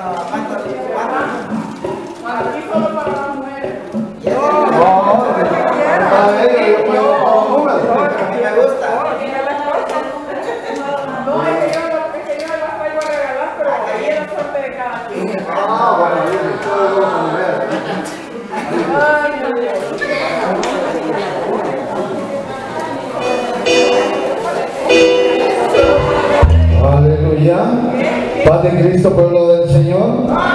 Aquí solo para las mujeres. Me gusta. No, es que yo las traigo a regalar, pero ahí es la suerte de cada quien. Aleluya. Paz de Cristo, pueblo del Señor.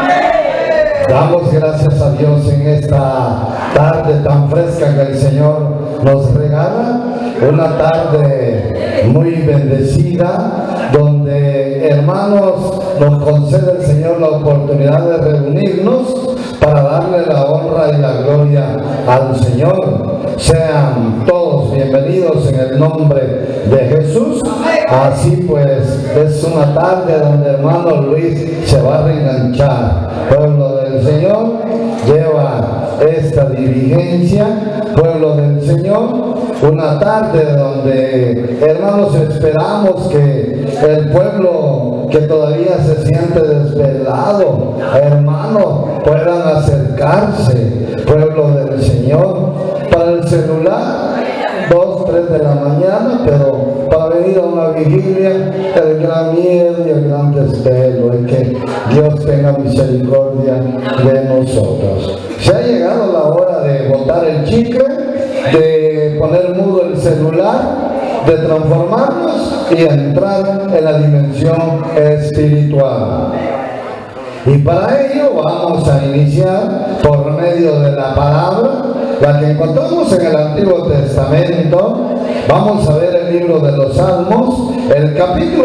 Damos gracias a Dios en esta tarde tan fresca que el Señor nos regala. Una tarde muy bendecida, donde, hermanos, nos concede el Señor la oportunidad de reunirnos para darle la honra y la gloria al Señor. Sean todos bienvenidos en el nombre de Jesús. Así pues, es una tarde donde hermano Luis se va a reenganchar. Pueblo del Señor, lleva esta dirigencia. Pueblo del Señor, una tarde donde, hermanos, esperamos que el pueblo que todavía se siente desvelado, hermanos, puedan acercarse. Pueblo del Señor, para el celular 2, 3 de la mañana, pero para venir a una vigilia, el gran miedo y el gran desvelo, y que Dios tenga misericordia de nosotros. Se ha llegado la hora de botar el chicle, de poner mudo el celular, de transformarnos y entrar en la dimensión espiritual. Y para ello vamos a iniciar por medio de la palabra, la que encontramos en el Antiguo Testamento. Vamos a ver el libro de los Salmos, el capítulo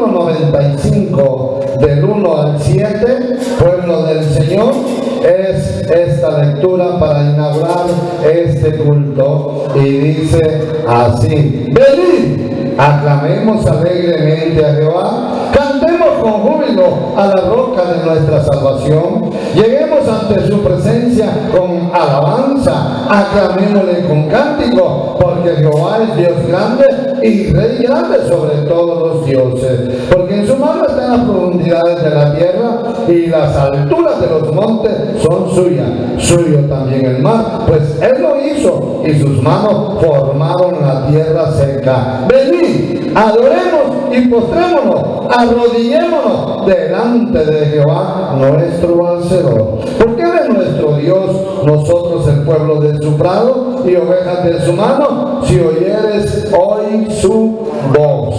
95, del 1 al 7, pueblo del Señor. Es esta lectura para inaugurar este culto, y dice así: venid, aclamemos alegremente a Jehová, cantemos con júbilo a la roca de nuestra salvación, lleguemos ante su presencia con alabanza, aclamémosle con cántico, porque Jehová es Dios grande y Rey grande sobre todos los dioses, porque en su mano están las profundidades de la tierra y las alturas de los montes son suyas, suyo también el mar, pues él lo hizo y sus manos formaron la tierra seca. Venid, adoremos y postrémonos, arrodillémonos delante de Jehová nuestro Hacedor, porque él es nuestro Dios, nosotros el pueblo de su prado y ovejas de su mano, si oyeres hoy su voz.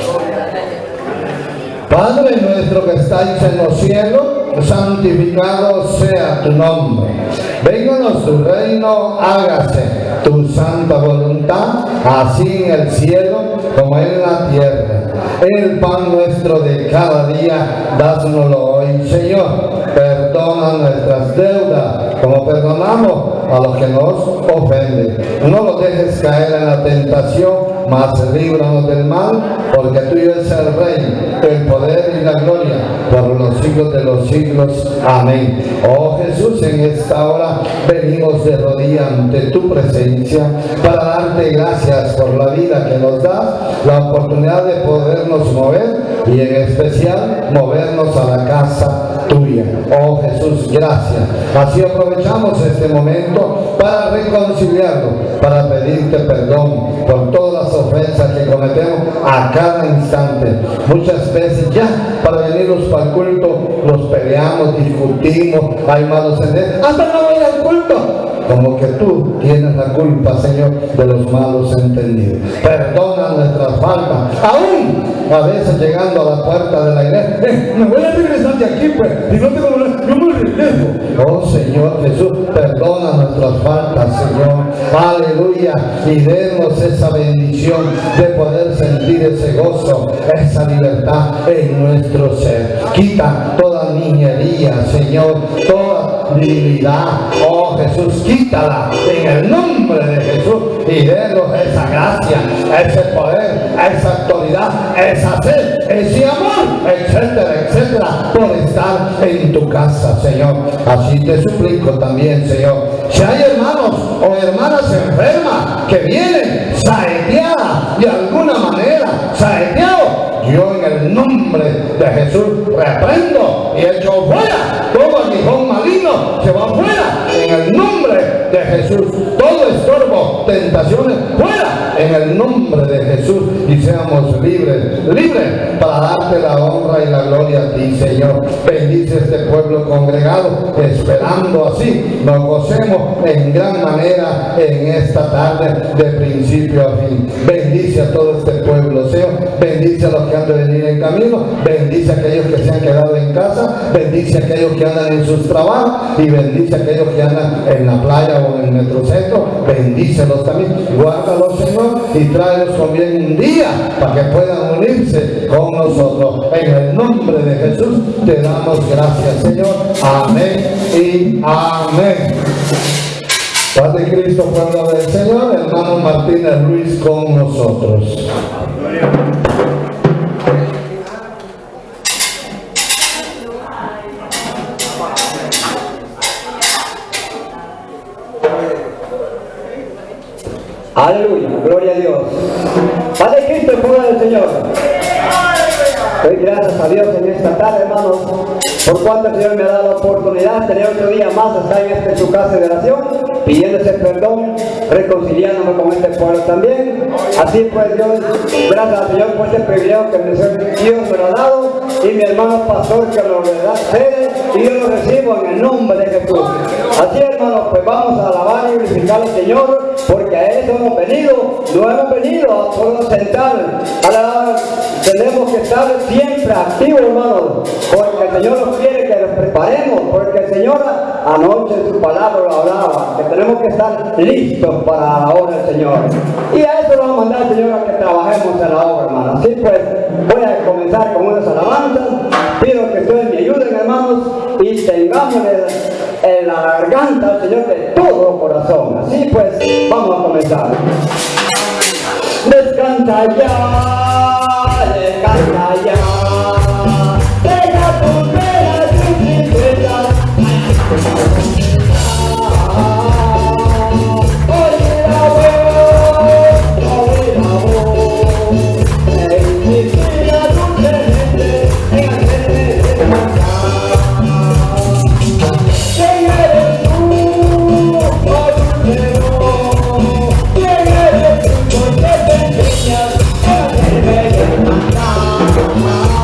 Padre nuestro que estáis en los cielos, santificado sea tu nombre. Vénganos tu reino, hágase tu santa voluntad, así en el cielo como en la tierra. El pan nuestro de cada día, dánoslo hoy, Señor. Perdona nuestras deudas, como perdonamos a los que nos ofenden. No los dejes caer en la tentación, mas líbranos del mal, porque tuyo es el reino, el poder y la gloria, por los siglos de los siglos. Amén. Oh Jesús, en esta hora venimos de rodillas ante tu presencia para darte gracias por la vida que nos das, la oportunidad de podernos mover y en especial movernos a la casa tuya. Oh Jesús, gracias. Así aprovechamos este momento para reconciliarlo, para pedirte perdón por todas las ofensas que cometemos a cada instante. Muchas veces ya para venirnos para el culto nos peleamos, discutimos, hay malos entendidos. ¡Hasta no voy al culto! Como que tú tienes la culpa, Señor, de los malos entendidos. Perdona nuestras faltas. Aún a veces llegando a la puerta de la iglesia, me voy a regresar de aquí, pues, y no tengo nada, yo me regreso. Oh Señor Jesús, perdona nuestras faltas, Señor. Aleluya. Y denos esa bendición de poder sentir ese gozo, esa libertad en nuestro ser. Quita toda niñería, Señor, toda debilidad. Oh Jesús, quítala en el nombre de Jesús y denos esa gracia, ese poder, esa autoridad, esa sed, ese amor, etcétera, etcétera, por estar en tu casa, Señor. Así te suplico también, Señor. Si hay hermanos o hermanas enfermas que vienen saeteadas de alguna manera, saeteados, yo en el nombre de Jesús reprendo y echo fuera todo nombre de Jesús, y seamos libres, libres para darte la honra y la gloria a ti, Señor. Bendice este pueblo congregado, esperando así nos gocemos en gran manera en esta tarde de principio a fin. Bendice a todo este pueblo, Señor. Bendice a los que han de venir en camino, bendice a aquellos que se han quedado en casa, bendice a aquellos que andan en sus trabajos y bendice a aquellos que andan en la playa o en el metrocentro. Bendícelos también, guárdalos, Señor, y tráelos con bien un día para que puedan unirse con nosotros. En el nombre de Jesús te damos gracias, Señor. Amén y amén. Paz de Cristo, pueblo del Señor. Hermano Martínez Ruiz con nosotros. Aleluya, gloria a Dios. Paz de Cristo, pueblo del Señor. Doy gracias a Dios en esta tarde, hermanos, por cuanto el Señor me ha dado la oportunidad de tener otro día más estar en su casa de oración, pidiéndose perdón, reconciliándome con este pueblo también. Así pues, Dios, gracias al Señor por este privilegio que Dios me lo ha dado, y mi hermano pastor que lo da sede, y yo lo recibo en el nombre de Jesús. Así, hermanos, pues vamos a alabar y glorificar al Señor, porque a eso hemos venido. No hemos venido a solo sentar, tenemos que estar siempre activos, hermanos, porque el Señor nos quiere que nos preparemos, porque el Señor anoche en su palabra lo hablaba, que tenemos que estar listos para la obra del Señor. Y a eso nos va a mandar el Señor, a que trabajemos en la obra, hermanos. Así pues, voy a comenzar con unas alabanzas. Pido que ustedes me ayuden, hermanos, y tengamos en la garganta al Señor de todo corazón. Así pues, vamos a comenzar. Descansa ya, descansa ya. Deja tus penas y tristezas. Oye la voz, me inspira dulcemente en hacerme descansar. ¿Quién eres tú, oh dulcero? ¿Quién eres tú, por qué te empeñas en hacerme descansar?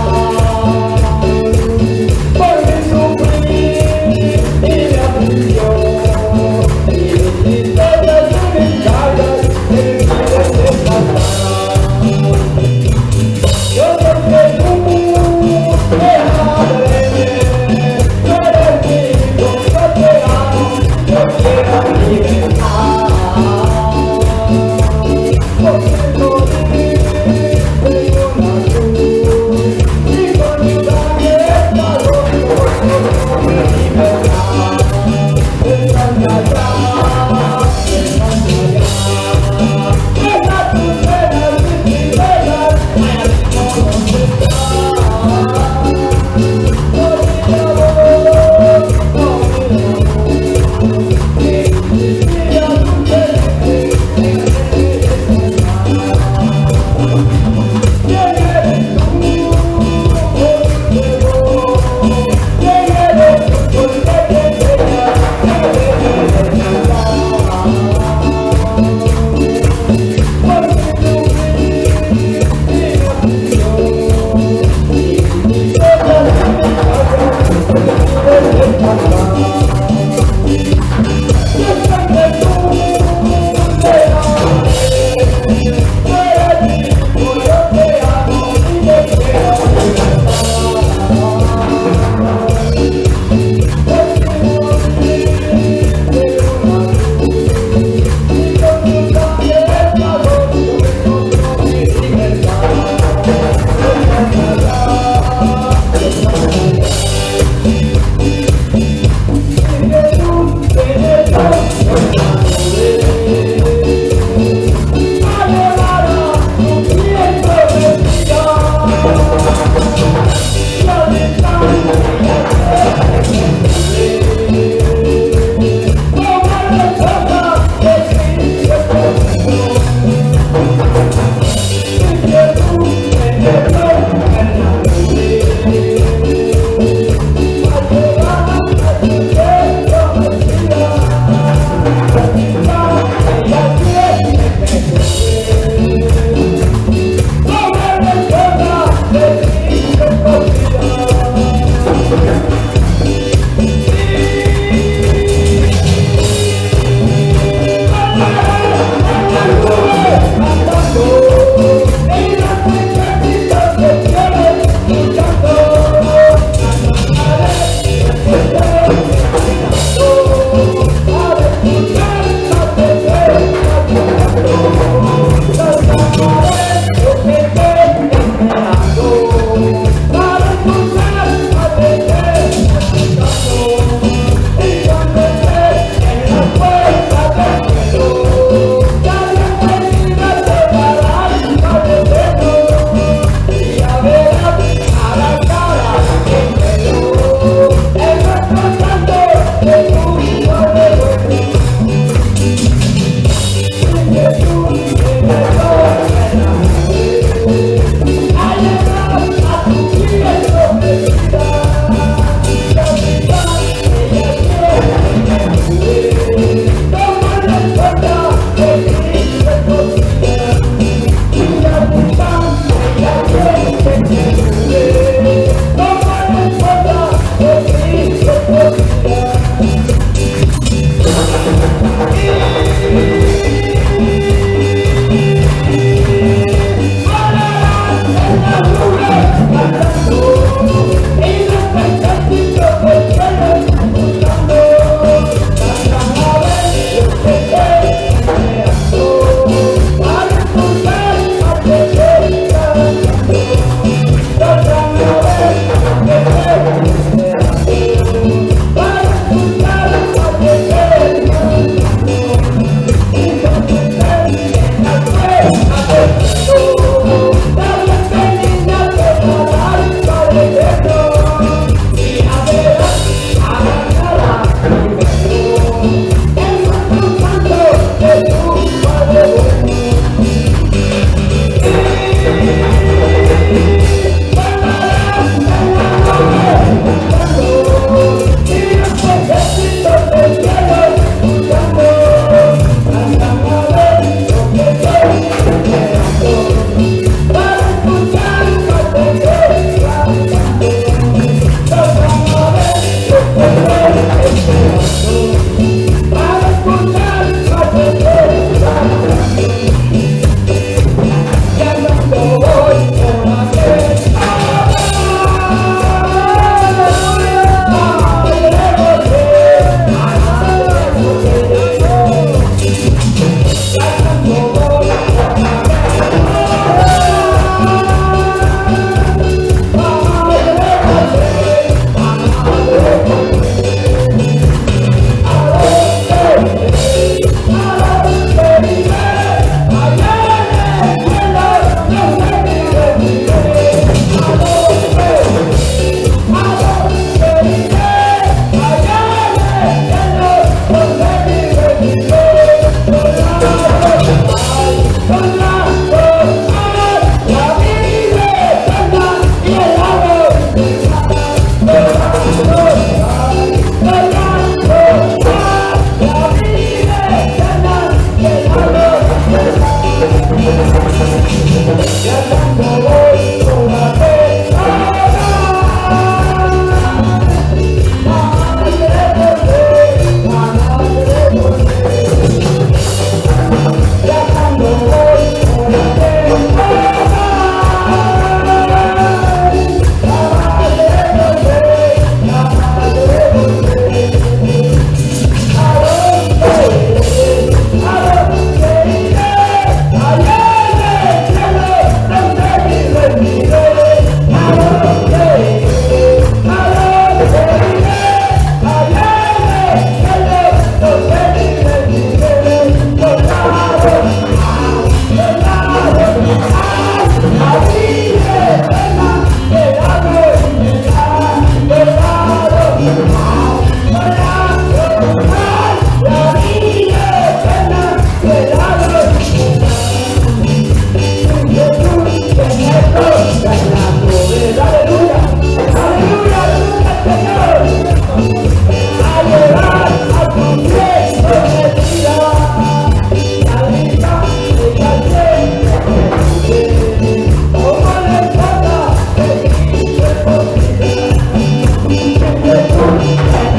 Aleluya.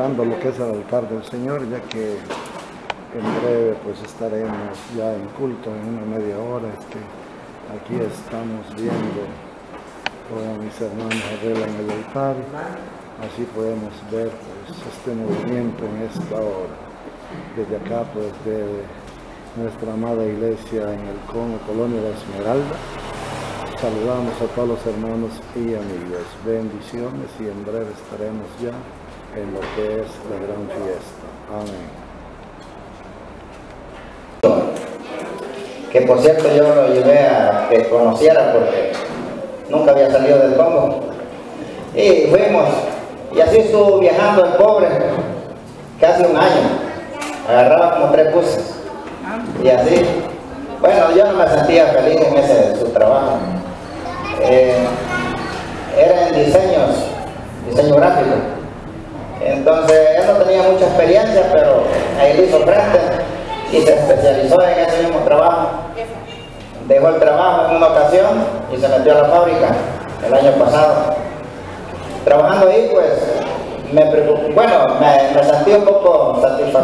preparando lo que es el altar del Señor, ya que en breve pues estaremos ya en culto en una media hora. Aquí estamos viendo todos mis hermanos arreglan el altar, así podemos ver pues este movimiento en esta hora. Desde acá pues de nuestra amada iglesia en el Cono, Colonia La Esmeralda, saludamos a todos los hermanos y amigos, bendiciones, y en breve estaremos ya en lo que es la gran fiesta. Amén. Que por cierto yo lo llevé a que conociera porque nunca había salido del Congo, y fuimos, y así estuvo viajando el pobre casi un año, agarraba como 3 buses, y así, bueno, yo no me sentía feliz en ese su trabajo. Era en diseño gráfico. Entonces él no tenía mucha experiencia, pero ahí le hizo frente y se especializó en ese mismo trabajo. Dejó el trabajo en una ocasión y se metió a la fábrica el año pasado. Trabajando ahí pues me preocupé, bueno, me sentí un poco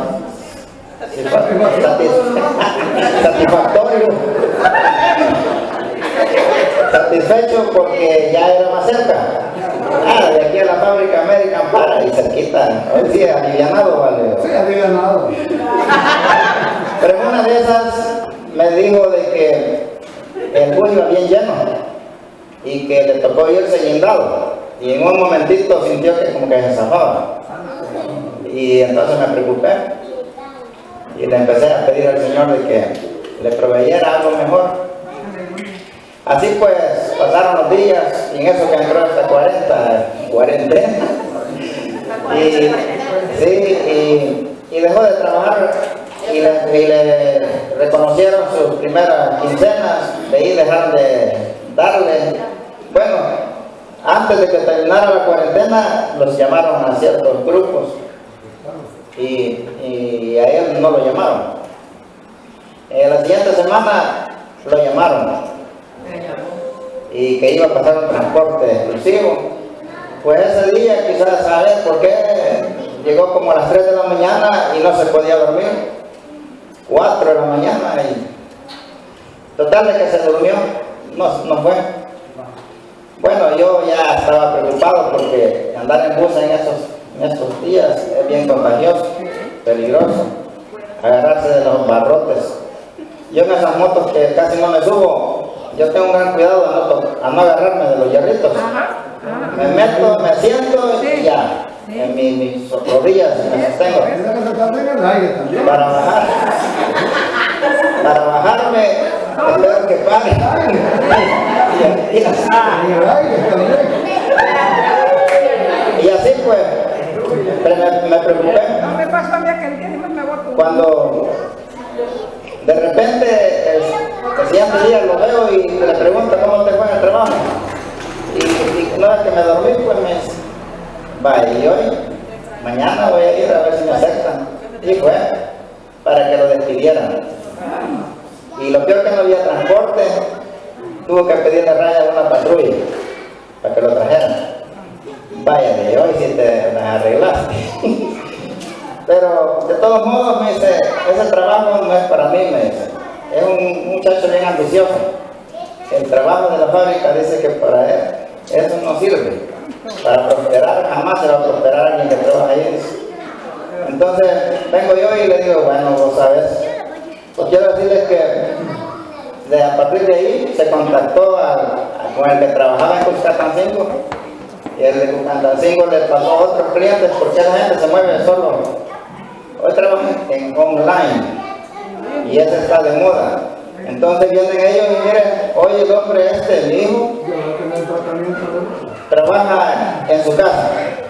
satisfecho porque ya era más cerca. De aquí a la fábrica American para y cerquita. Hoy sí, alivianado, vale. Sí, alivianado. Pero en una de esas me dijo de que el bus iba bien lleno y que le tocó irse guindado, y en un momentito sintió que como que se zafaba, y entonces me preocupé y le empecé a pedir al Señor de que le proveyera algo mejor. Así pues pasaron los días y en eso que entró esta cuarentena y dejó de trabajar, y le reconocieron sus primeras quincenas, de ahí dejaron de darle. Bueno, antes de que terminara la cuarentena los llamaron a ciertos grupos y a él no lo llamaron. La siguiente semana lo llamaron y que iba a pasar un transporte exclusivo. Pues ese día, quizás saber por qué, llegó como a las 3 de la mañana y no se podía dormir. 4 de la mañana y total de que se durmió, no fue. Bueno, yo ya estaba preocupado porque andar en bus en estos días es bien contagioso, peligroso, agarrarse de los barrotes. Yo en esas motos que casi no me subo, yo tengo un gran cuidado a no agarrarme de los hierritos. Me meto, me siento y ya, en mis rodillas me sostengo. Para bajarme, espero que pare. Y así pues, me preocupé. No me pasó a mí aquel día, me voy. Cuando de repente el siguiente día lo veo y le pregunto cómo te fue en el trabajo. Y una vez que me dormí, pues me dice, vaya, y hoy, mañana voy a ir a ver si me aceptan. Y fue para que lo despidieran. Y lo peor que no había transporte, tuvo que pedirle raya a una patrulla para que lo trajeran. Vaya, de hoy sí te arreglaste. Pero de todos modos me dice, ese trabajo no es para mí, me dice. Es un muchacho bien ambicioso. El trabajo de la fábrica dice que para él eso no sirve. Para prosperar jamás se va a prosperar alguien que trabaja ahí. Entonces vengo yo y le digo, bueno, vos sabes, pues quiero decirles que a partir de ahí se contactó con el que trabajaba en Cuscatancingo, y el de Cuscatancingo le pasó a otros clientes porque la gente se mueve solo. Hoy trabaja en online y ese está de moda. Entonces vienen ellos y miren, oye, el hombre mi hijo, trabaja en su casa,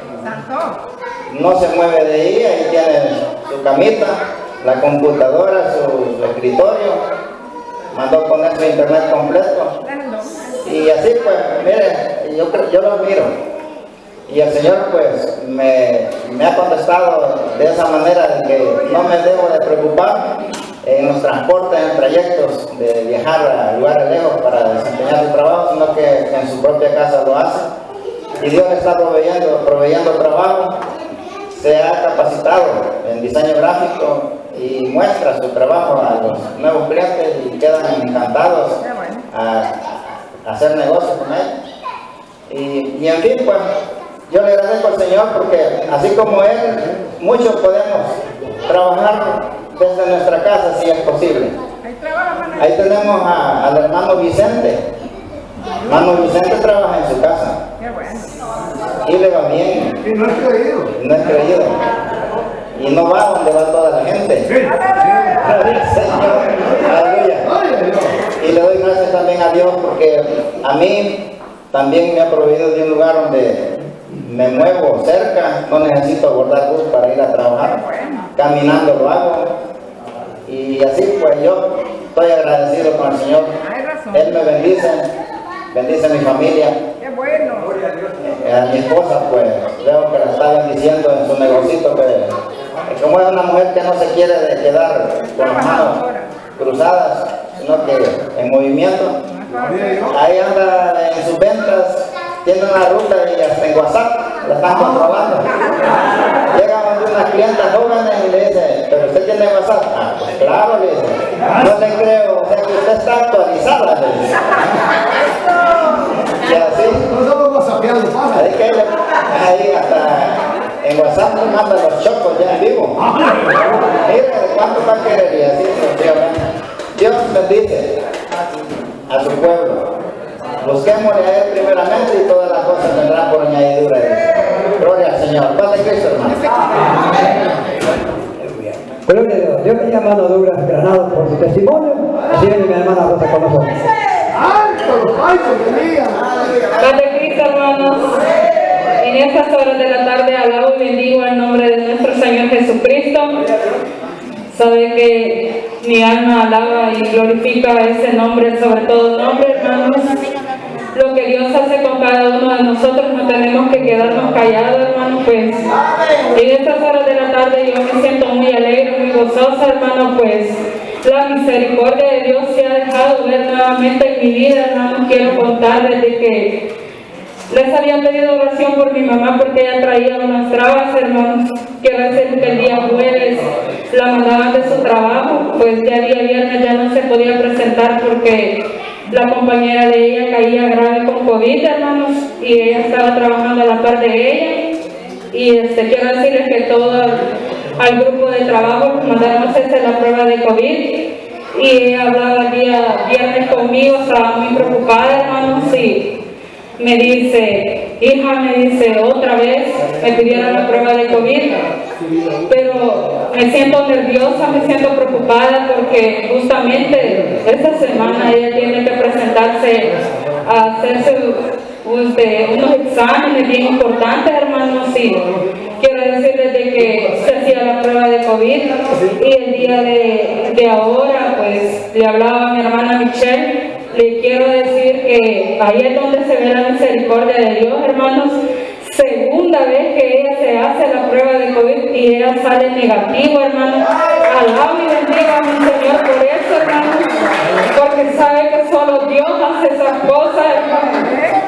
no se mueve de ahí, ahí tiene su camita, la computadora, su escritorio, mandó poner su internet completo, y así pues, miren, yo lo admiro. Y el Señor pues me ha contestado de esa manera, de que no me debo de preocupar en los transportes, en trayectos de viajar a lugares lejos para desempeñar su trabajo, sino que en su propia casa lo hace. Y Dios le está proveyendo trabajo se ha capacitado en diseño gráfico y muestra su trabajo a los nuevos clientes y quedan encantados a hacer negocios con él. Y en fin, pues yo le agradezco al Señor porque así como él, muchos podemos trabajar desde nuestra casa si es posible. Ahí tenemos al hermano Vicente. Hermano Vicente trabaja en su casa. Y le va bien. Y no es creído. No es creído. Y no va donde va toda la gente. Gloria al Señor. Aleluya. Y le doy gracias también a Dios porque a mí también me ha proveído de un lugar donde me muevo cerca, no necesito abordar bus para ir a trabajar, caminando lo hago. Y así pues yo estoy agradecido con el Señor. Él me bendice a mi familia. Qué bueno. A mi esposa pues veo que la está bendiciendo en su negocito, que como es una mujer que no se quiere quedar con las manos cruzadas, sino que en movimiento. Ahí anda en sus ventas, tiene una ruta y hasta en WhatsApp la están controlando. Llega donde unas clientas jóvenes y le dice, ¿pero usted tiene WhatsApp? Ah, pues claro, le dice. No le creo, o sea que usted está actualizada, le dice. Y así. Así que ahí hasta en WhatsApp nos manda los chocos ya en vivo. Mire, ¿de cuánto va a querer? Y así, Dios bendice a su pueblo. Busquémosle a Él primeramente y todas las cosas vendrán por añadidura. Gloria al Señor. Paz de Cristo, hermano. Gloria a Dios. Yo quería hermano Douglas Granados por su testimonio. Así viene mi hermana Rosa con nosotros. Paz de Cristo, hermanos. En estas horas de la tarde alabo y bendigo el nombre de nuestro Señor Jesucristo. Sabe que mi alma alaba y glorifica ese nombre, sobre todo nombre, hermanos. Lo que Dios hace con cada uno de nosotros no tenemos que quedarnos callados, hermanos, pues en estas horas de la tarde yo me siento muy alegre, muy gozosa, hermano, pues la misericordia de Dios se ha dejado ver nuevamente en mi vida, hermanos. Quiero contarles de que les había pedido oración por mi mamá porque ella traía unas trabas, hermanos. Quiero decir que el día jueves la mandaban de su trabajo, pues ya el día viernes ya no se podía presentar porque la compañera de ella caía grave con COVID, hermanos, y ella estaba trabajando a la par de ella. Y quiero decirles que todo al grupo de trabajo mandaron a hacerse la prueba de COVID. Y ella hablaba el día viernes conmigo, estaba muy preocupada, hermanos, y me dice, hija, me dice, otra vez me pidieron la prueba de COVID, pero me siento nerviosa, me siento preocupada porque justamente esta semana ella tiene que presentarse a hacerse unos exámenes bien importantes, hermanos. Sí, quiero decirles de que se hacía la prueba de COVID y el día de ahora pues le hablaba a mi hermana Michelle. Le quiero decir que ahí es donde se ve la misericordia de Dios, hermanos. Segunda vez que ella se hace la prueba de COVID y ella sale negativo, hermanos. Alabo y bendiga a mi Señor por eso, hermanos, porque sabe que solo Dios hace esas cosas, hermanos.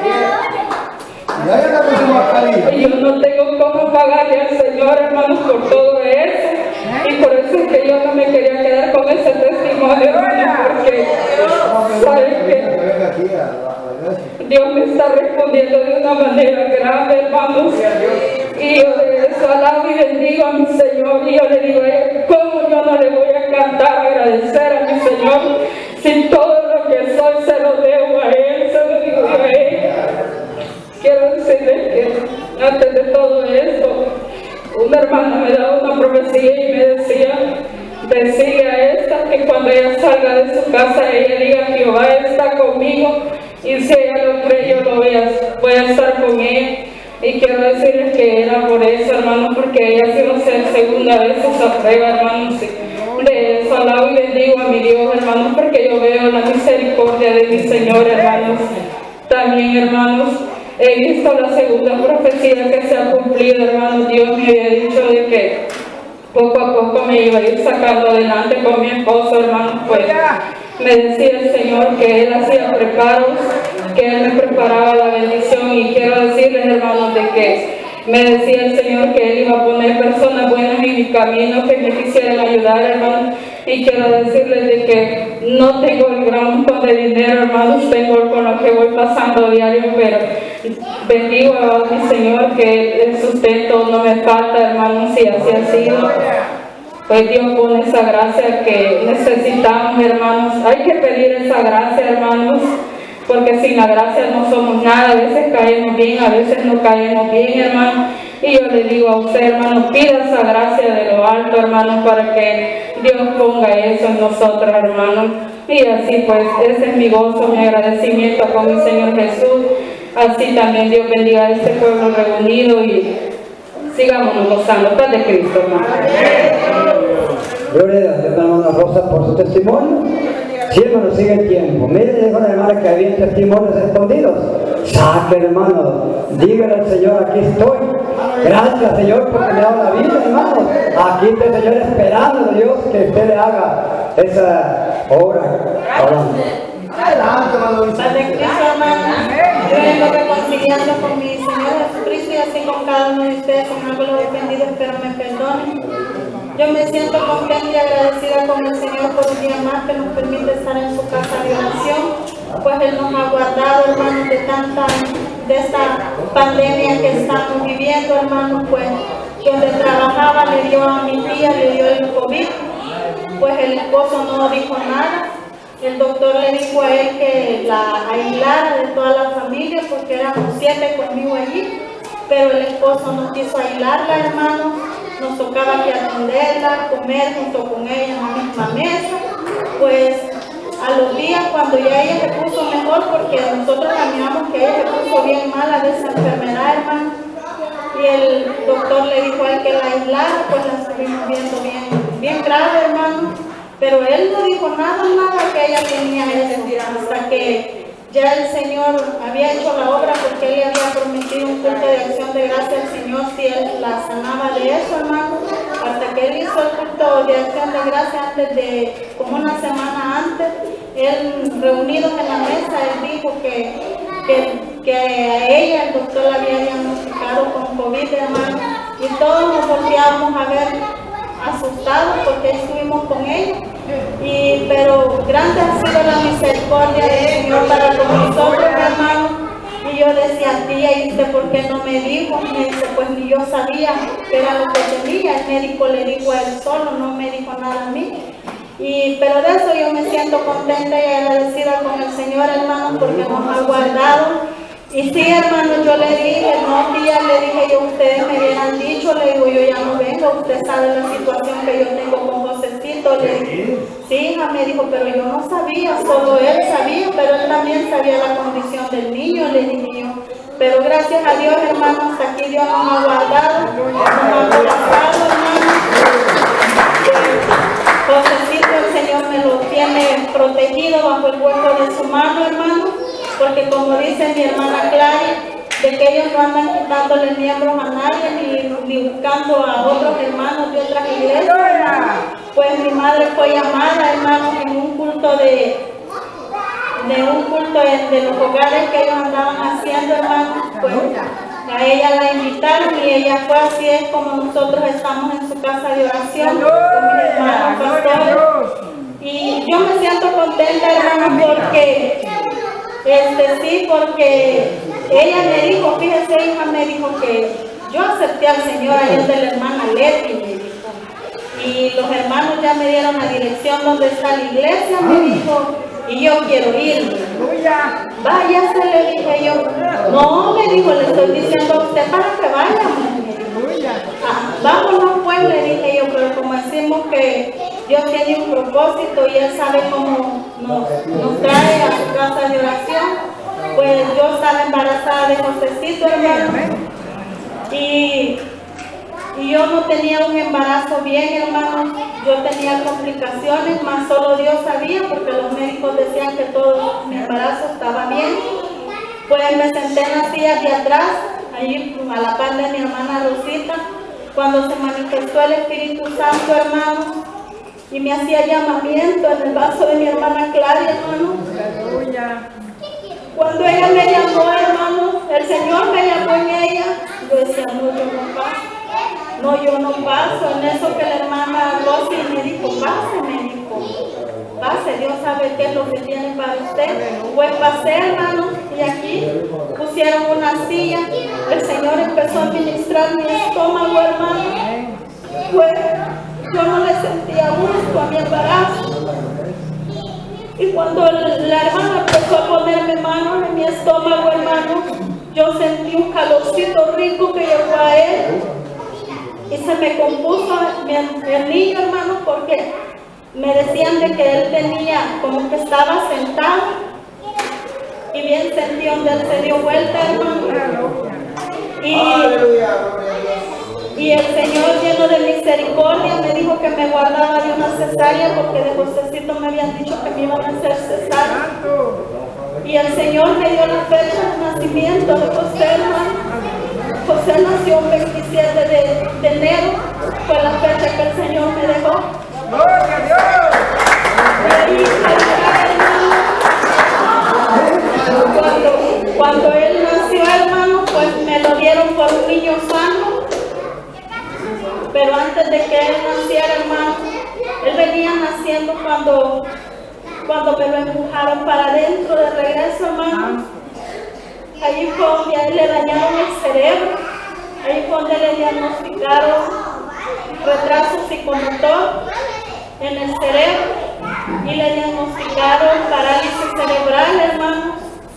Y yo no tengo cómo pagarle al Señor, hermanos, por todo eso. Y por eso es que yo no me quería quedar con ese testimonio, hermanos, porque saben que Dios me está respondiendo de una manera grande, hermanos. Y yo de eso alabo y bendigo a mi Señor. Y yo le digo a él, ¿cómo yo no le voy a cantar, agradecer a mi Señor si todo lo que soy se lo debo a Él, se lo digo yo a Él? Quiero decirles que antes de todo esto, una hermana me daba una profecía y me decía a esta que cuando ella salga de su casa, ella diga, Jehová está conmigo, y si ella lo cree, yo lo voy a estar con ella. Y quiero decirles que era por eso, hermanos, porque ella ha sido segunda vez esa prueba, hermanos. De eso alabo y bendigo a mi Dios, hermanos, porque yo veo la misericordia de mi Señor, hermanos. También, hermanos, he visto la segunda profecía que se ha cumplido, hermanos. Dios me había dicho de que poco a poco me iba a ir sacando adelante con mi esposo, hermanos. Pues me decía el Señor que Él hacía preparos, que Él me preparaba la bendición. Y quiero decirles, hermanos, de que me decía el Señor que Él iba a poner personas buenas en mi camino que me quisieran ayudar, hermano. Y quiero decirles de que no tengo el gran montón de dinero, hermanos, tengo con lo que voy pasando diario, pero bendigo a mi Señor que el sustento no me falta, hermanos, y así ha sido. Pues Dios pone esa gracia que necesitamos, hermanos. Hay que pedir esa gracia, hermanos, porque sin la gracia no somos nada. A veces caemos bien, a veces no caemos bien, hermanos. Y yo le digo a usted, hermano, pida esa gracia de lo alto, hermano, para que Dios ponga eso en nosotros, hermano. Y así pues, ese es mi gozo, mi agradecimiento con mi Señor Jesús. Así también Dios bendiga a este pueblo reunido y sigámonos gozando. Paz de Cristo, hermano. Gloria a Dios, hermana Rosa, por su testimonio. Si hermano, sigue el tiempo. Mire, dijo la hermana que había testimonios escondidos. Saque, hermano. Dígale al Señor, aquí estoy. Gracias, Señor, porque me ha dado la vida, hermano. Aquí está el Señor esperando, Dios, que usted le haga esa obra. Adelante, Padre Cristo, hermano. Yo vengo reconciliando con mi Señor Jesucristo y así con cada uno de ustedes, con algo lo he ofendido, espero me perdonen. Yo me siento contenta y agradecida con el Señor por un día más que nos permite estar en su casa de oración, pues Él nos ha guardado, hermanos, de esta pandemia que estamos viviendo, hermanos, pues donde trabajaba le dio a mi tía, le dio el COVID, pues el esposo no dijo nada. El doctor le dijo a él que la aislara de toda la familia porque éramos 7 conmigo allí, pero el esposo no quiso aislarla, hermanos. Nos tocaba que atenderla, comer junto con ella en la misma mesa. Pues a los días, cuando ya ella se puso mejor, porque nosotros caminamos que ella se puso bien mala de esa enfermedad, hermano, y el doctor le dijo a él que la aislara, pues la estuvimos viendo bien grave, hermano, pero él no dijo nada que ella tenía eso, hasta que ya el Señor había hecho la obra, porque Él le había prometido un culto de acción de gracia al Señor si Él la sanaba de eso, hermano. Hasta que Él hizo el culto de acción de gracia antes de, como una semana antes, Él, reunidos en la mesa, Él dijo que a ella el doctor la había diagnosticado con COVID, hermano, y todos nos volteábamos a ver asustados porque estuvimos con ella. Pero grande ha sido la misericordia del Señor para con nosotros, hermano. Y yo decía, tía, ¿y usted por qué no me dijo? Me dice, pues ni yo sabía que era lo que tenía. El médico le dijo a él solo, no me dijo nada a mí. Pero de eso yo me siento contenta y agradecida con el Señor, hermano, porque nos ha guardado. Y sí, hermano, yo le dije, no, tía, le dije yo, ustedes me hubieran dicho, le digo, yo ya no vengo, usted sabe la situación que yo tengo con Josecito. Le dije, sí, hija, me dijo, pero yo no sabía, solo él sabía, pero él también sabía la condición del niño, le dije yo. Pero gracias a Dios, hermano, hasta aquí Dios nos ha guardado, nos ha abrazado, hermano. Josecito, el Señor me lo tiene protegido bajo el hueco de su mano, hermano. Porque como dice mi hermana Clary, de que ellos no andan quitándole miembros a nadie ni buscando a otros hermanos de otras iglesias. Pues mi madre fue llamada, hermano, en un culto de los hogares que ellos andaban haciendo, hermano. Pues a ella la invitaron y ella fue, así es como nosotros estamos en su casa de oración con mis hermanos pastores. Y yo me siento contenta, hermano, porque sí, porque ella me dijo, fíjese, hija, me dijo que yo acepté al Señor ayer de la hermana Leti, me dijo. Y los hermanos ya me dieron la dirección donde está la iglesia, me dijo, y yo quiero ir. Váyase, le dije yo. No, me dijo, le estoy diciendo a usted para que vaya. Vámonos pues, le dije yo, pero como decimos que Dios tiene un propósito y Él sabe cómo nos trae a su casa de oración, pues yo estaba embarazada de Josecito, hermano, y yo no tenía un embarazo bien, hermano. Yo tenía complicaciones, mas solo Dios sabía, porque los médicos decían que todo mi embarazo estaba bien. Pues me senté en la silla de atrás, allí a la par de mi hermana Rosita, cuando se manifestó el Espíritu Santo, hermano, y me hacía llamamiento en el vaso de mi hermana Clary, hermano. Cuando ella me llamó, hermano, el Señor me llamó en ella, yo decía, no, yo no paso. No, yo no paso. En eso que la hermana Rosy me dijo, pase, me dijo. Pase, Dios sabe qué es lo que tiene para usted. Pues pasé, hermano, y aquí pusieron una silla. El Señor empezó a ministrar mi estómago, hermano. Pues yo no le sentía gusto a mi embarazo. Y cuando la hermana empezó a ponerme manos en mi estómago, hermano, yo sentí un calorcito rico que llegó a él. Y se me compuso el niño, hermano, porque me decían de que él tenía, como que estaba sentado. Y bien sentí donde él se dio vuelta, hermano. Y el Señor, lleno de misericordia, me dijo que me guardaba de una cesárea, porque de Josecito me habían dicho que me iban a hacer cesárea. Y el Señor me dio la fecha de nacimiento de José, hermano. José nació el 27 de enero, fue la fecha que el Señor me dejó. ¡Gloria a Dios! Cuando él nació, hermano, pues me lo dieron por un niño sano. Pero antes de que él naciera, hermano, él venía naciendo cuando me lo empujaron para adentro de regreso, hermano. Allí fue donde a él le dañaron el cerebro. Ahí fue donde le diagnosticaron retraso psicomotor en el cerebro y le diagnosticaron parálisis cerebral, hermano.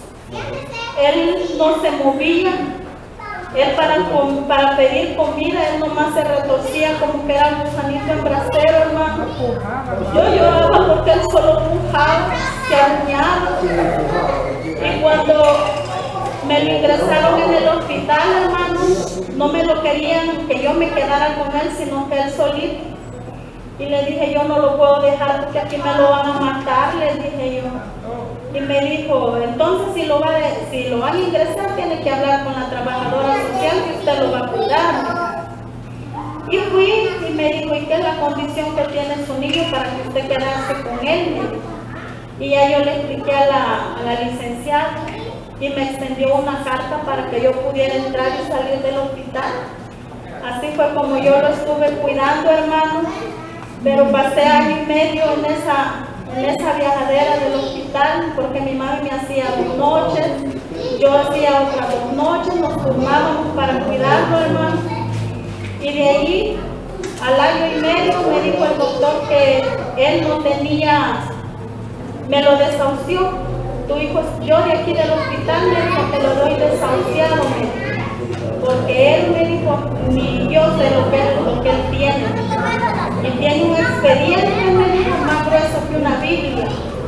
Él no se movía. Él para pedir comida, él nomás se retorcía como que era un gusanito en brasero, hermano. Yo lloraba porque él solo pujaba, se aruñaba. Y cuando me lo ingresaron en el hospital, hermano, no me lo querían que yo me quedara con él, sino que él solito. Y le dije, yo no lo puedo dejar porque aquí me lo van a matar, le dije yo. Y me dijo, entonces si lo van a ingresar, tiene que hablar con la trabajadora social que usted lo va a cuidar. Y fui y me dijo, ¿y qué es la condición que tiene su niño para que usted quedase con él? Y ya yo le expliqué a la licenciada y me extendió una carta para que yo pudiera entrar y salir del hospital. Así fue como yo lo estuve cuidando, hermano. Pero pasé año y medio en esa viajadera del hospital, porque mi mami me hacía 2 noches, yo hacía otras 2 noches, nos turnábamos para cuidarlo, hermano. Y de ahí, al año y medio, me dijo el doctor que él no tenía, me lo desahució. Tu hijo, yo de aquí del hospital, me dijo, te lo doy desahuciado, me dijo. Porque él me dijo, ni yo sé lo que él tiene. Y tiene un expediente, me dijo, más grueso que una Biblia.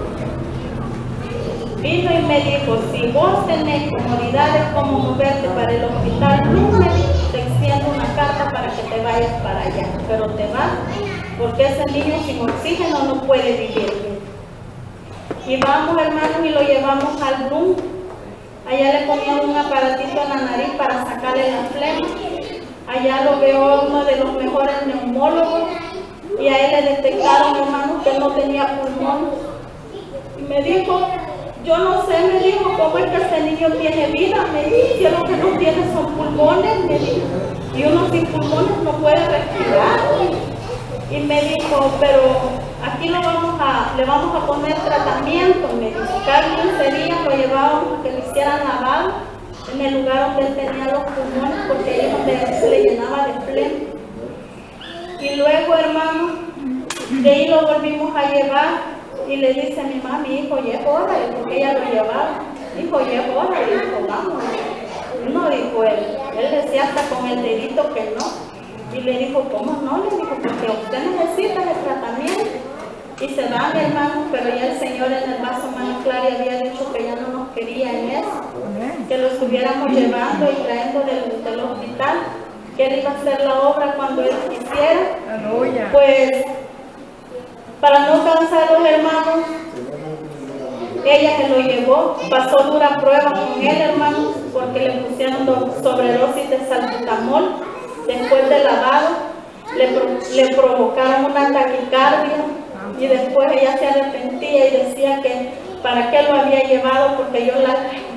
Vino y me dijo, si vos tenés comodidades como moverte para el hospital, te extiendo una carta para que te vayas para allá. Pero te vas, porque ese niño sin oxígeno no puede vivir. Y vamos, hermanos, y lo llevamos al Bloom. Allá le ponían un aparatito en la nariz para sacarle la flema. Allá lo veo uno de los mejores neumólogos. Y a él le detectaron, hermano, que él no tenía pulmones. Y me dijo, yo no sé, me dijo, cómo es que este niño tiene vida. Me dijo, si lo que no tiene son pulmones, me dijo. Y uno sin pulmones no puede respirar. Y me dijo, pero aquí le vamos a poner tratamiento. Me dijo, cada 15 días lo llevábamos a que le hicieran lavado en el lugar donde él tenía los pulmones, porque ahí es donde se le llenaba de flema. Y luego, hermano, de ahí lo volvimos a llevar y le dice a mi mamá, mi hijo, ya es hora, porque ella lo llevaba. Dijo, ya es hora, y dijo, vamos. No, dijo él decía hasta con el dedito que no. Y le dijo, ¿cómo no? Le dijo, porque usted necesita el tratamiento. Y se van, hermano, pero ya el Señor en el vaso mano clara había dicho que ya no nos quería en eso, que lo estuviéramos llevando y trayendo del hospital, que él iba a hacer la obra cuando él quisiera. Pues, para no cansar a los hermanos, ella se lo llevó, pasó dura prueba con él, hermanos, porque le pusieron sobredosis de salbutamol. Después de lavado, le provocaron una taquicardia y después ella se arrepentía y decía que para qué lo había llevado, porque yo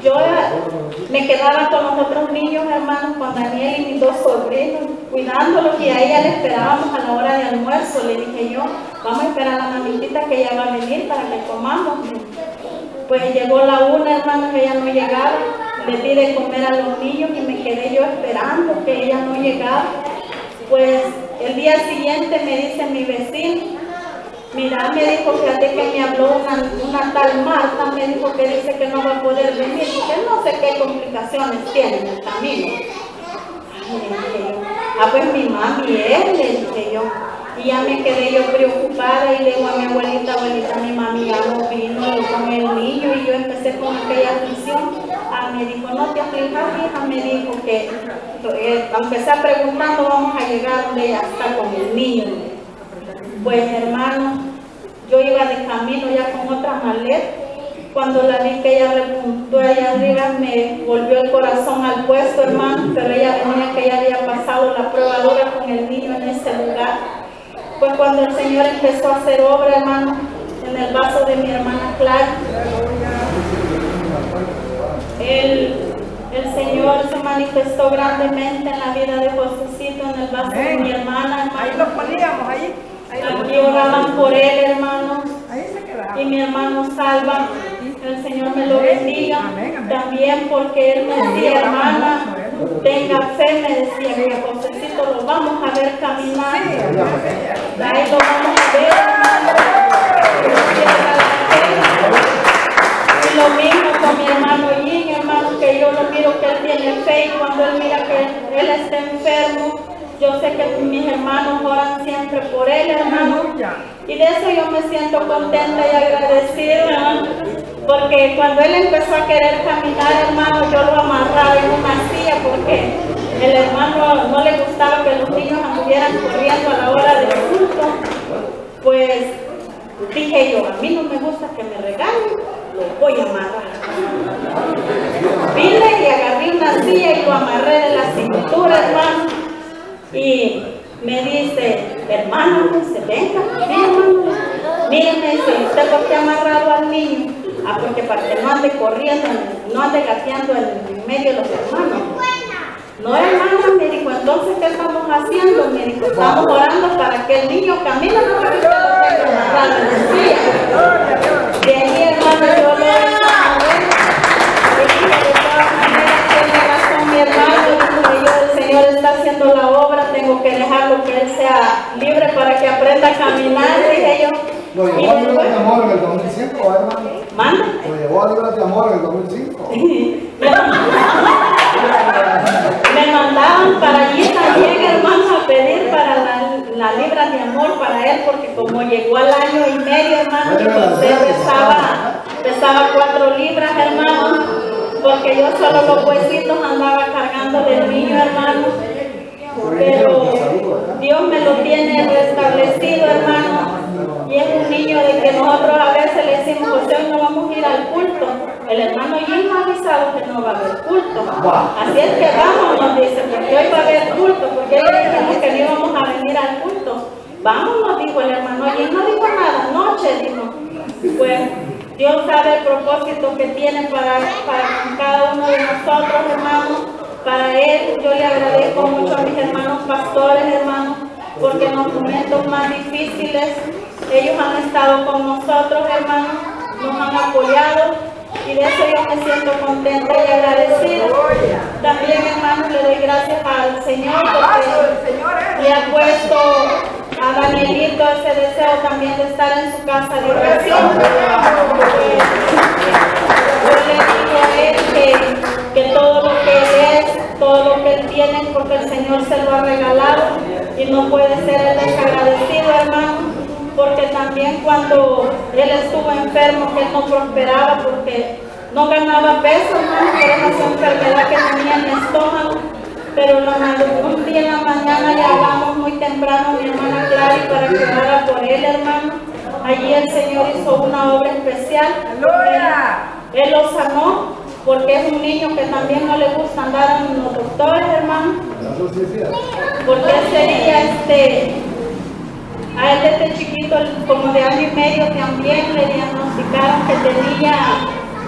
yo me quedaba con los otros niños, hermanos, con Daniel y mis dos sobrinos, cuidándolos, y a ella le esperábamos a la hora de almuerzo. Le dije yo, vamos a esperar a la mamitita que ella va a venir para que comamos. Pues llegó la una, hermanos, que ella no llegaba. Le di de comer a los niños y me quedé yo esperando que ella no llegara. Pues el día siguiente me dice mi vecino, mira, me dijo, fíjate que me habló una tal Marta, me dijo que dice que no va a poder venir, porque no sé qué complicaciones tiene en el camino. Ay, le dije yo, pues mi mami es, le dije yo. Y ya me quedé yo preocupada y le digo a mi abuelita, mi mami ya no vino con el niño, y yo empecé con aquella aflicción. Me dijo, no te aflijas, hija, me dijo que aunque sea preguntando, vamos a llegar donde ella está con el niño. Pues hermano, yo iba de camino ya con otra maleta. Cuando la vi que ella repuntó allá arriba, me volvió el corazón al puesto, hermano, pero ella venía que ella había pasado la prueba dura con el niño en ese lugar. Pues cuando el Señor empezó a hacer obra, hermano, en el vaso de mi hermana Clara, el Señor se manifestó grandemente en la vida de Josecito, en el vaso de mi hermana, hermano. Ahí lo poníamos, ahí. Aquí oraban por él, hermanos, y mi hermano Salva, el Señor me lo bendiga, también porque él me decía, hermana, tenga fe, me decía que Josecito lo vamos a ver caminar, ahí lo vamos a ver, hermano, y lo mismo con mi hermano Jim, hermano, que yo lo miro que él tiene fe, y cuando él mira que él está enfermo, yo sé que mis hermanos oran siempre por él, hermano. Y de eso yo me siento contenta y agradecida, hermano. Porque cuando él empezó a querer caminar, hermano, yo lo amarraba en una silla porque el hermano no le gustaba que los niños anduvieran corriendo a la hora del culto. Pues dije yo, a mí no me gusta que me regalen, lo voy a amarrar. Vine y agarré una silla y lo amarré de la cintura, hermano. Y me dice, hermano, se venga, sí, hermano. Mire, me dice, ¿usted por qué ha amarrado al niño? Porque para que no ande corriendo, no ande gateando en medio de los hermanos. No, hermano, me dijo, entonces, ¿qué estamos haciendo? Me dijo, estamos orando para que el niño camine, no para que usted lo tenga amarrado en la silla. De ahí, hermano, yo lo amarré. Y dije, de todas maneras, tiene razón mi hermano, el Señor está haciendo la obra, tengo que dejarlo que él sea libre para que aprenda a caminar, dije yo. ¿Lo llevó a Libras de Amor en el 2005, hermano? ¿Manda? ¿Lo llevó a Libras de Amor en el 2005? Me mandaban para allí también, hermano, a pedir para la libra de amor para él, porque como llegó al año y medio, hermano, entonces pesaba 4 libras, hermano, porque yo solo los huesitos andaba cargando del niño, hermano. Pero Dios me lo tiene restablecido, hermano. Y es un niño de que nosotros a veces le decimos, José, hoy no vamos a ir al culto. El hermano Jim ha avisado que no va a haber culto. Así es que vamos, nos dice, porque hoy va a haber culto, porque él dijimos que no íbamos a venir al culto. Vamos, nos dijo el hermano Jim, no dijo nada, noche, dijo. Pues Dios sabe el propósito que tiene para cada uno de nosotros, hermanos. Para él, yo le agradezco mucho a mis hermanos pastores, hermanos, porque en los momentos más difíciles, ellos han estado con nosotros, hermanos, nos han apoyado, y de eso yo me siento contenta y agradecida. También, hermanos, le doy gracias al Señor porque le ha puesto a Danielito ese deseo también de estar en su casa de oración. Yo le digo a él que todo lo que él es, todo lo que él tiene, porque el Señor se lo ha regalado, y no puede ser el desagradecido, hermano, porque también cuando él estuvo enfermo, que él no prosperaba porque no ganaba peso, hermano, por esa enfermedad que tenía en el estómago. Pero un día en la mañana ya hablamos muy temprano mi hermana Clara para que orara por él, hermano. Allí el Señor hizo una obra especial. Él lo sanó, porque es un niño que también no le gusta andar en los doctores, hermano. Porque ese día, a él desde chiquito, como de año y medio, también le diagnosticaron que tenía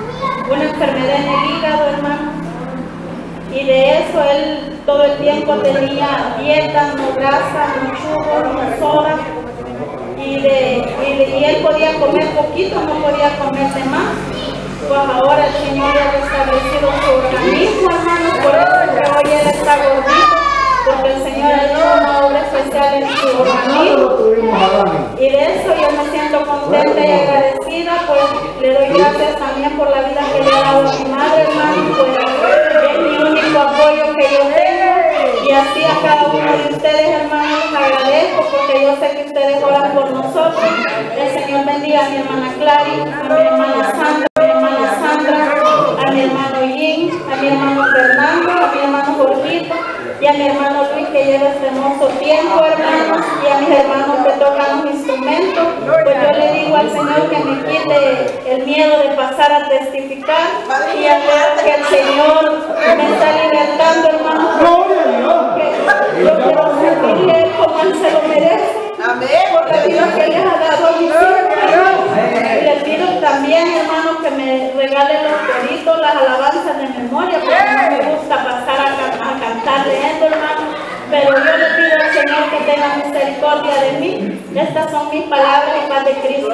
una enfermedad en el hígado, hermano. Y de eso él todo el tiempo tenía dieta, no grasa, no churros, no soda. Y él podía comer poquito, no podía comer de más. Pues ahora el Señor ha restablecido su organismo, hermanos, por eso que hoy él está gordito, porque el Señor ha hecho una obra especial en su organismo. Y de eso yo me siento contenta y agradecida, pues le doy gracias también por la vida que le ha dado a mi madre, hermano, pues es mi único apoyo que yo tengo. Y así a cada uno de ustedes, hermanos, les agradezco porque yo sé que ustedes oran por nosotros. El Señor bendiga a mi hermana Clary, a mi hermana Sandra, a mi hermano Jim, a mi hermano Fernando, a mi hermano Jorgito y a mi hermano Luis que lleva este hermoso tiempo, hermanos, y a mis hermanos que tocan los instrumentos. Pues yo le digo al Señor que me quite el miedo de pasar a testificar y a ver que el Señor me está libertando, hermanos. Yo quiero servirle como Él se lo merece. Por la vida que les ha dado a mis hijos. Y les pido también, hermanos, que me regalen los coritos, las alabanzas de memoria, porque no me gusta pasar a cantar leyendo, hermanos. Pero yo le pido al Señor que tenga misericordia de mí. Estas son mis palabras y paz de Cristo.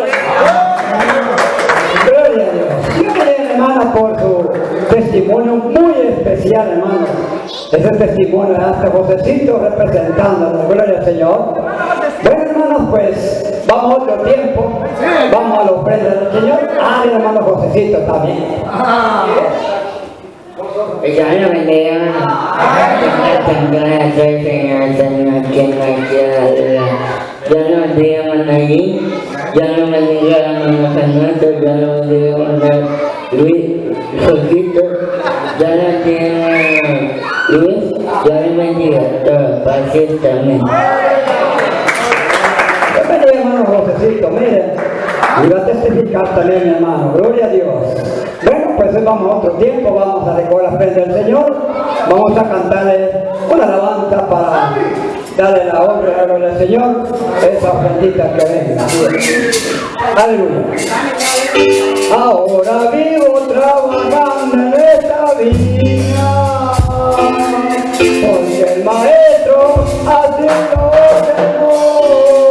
Gloria a Dios. Siempre, hermano, por su testimonio muy especial, hermano. Ese testimonio de hasta Josecito representando la gloria al Señor. Bueno, hermanos, pues vamos a otro tiempo. Vamos a la ofrenda del Señor. Ah, mi hermano Josecito también. Yo no me digo, yo no digo allí, yo no me digo a Mano Fernando, yo no me digo a Luis Jorgito, yo no digo Luis, yo no me digo a todos, así también. Bienvenido, hermano Josecito, miren. Y va a testificar también, mi hermano. Gloria a Dios. Bueno, pues vamos a otro tiempo, vamos a recoger la frente del Señor, vamos a cantarle una alabanza para darle la honra y la gloria al Señor, esa ofrendita que venga. Aleluya. Ahora vivo trabajando en esta vida, porque el Maestro así lo ordenó.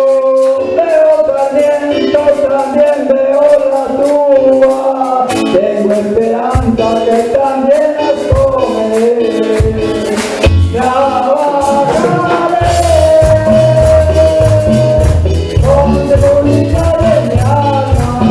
También veo la tuya, tengo esperanza que también las comeré. Trabajaré con seguridad de mi alma,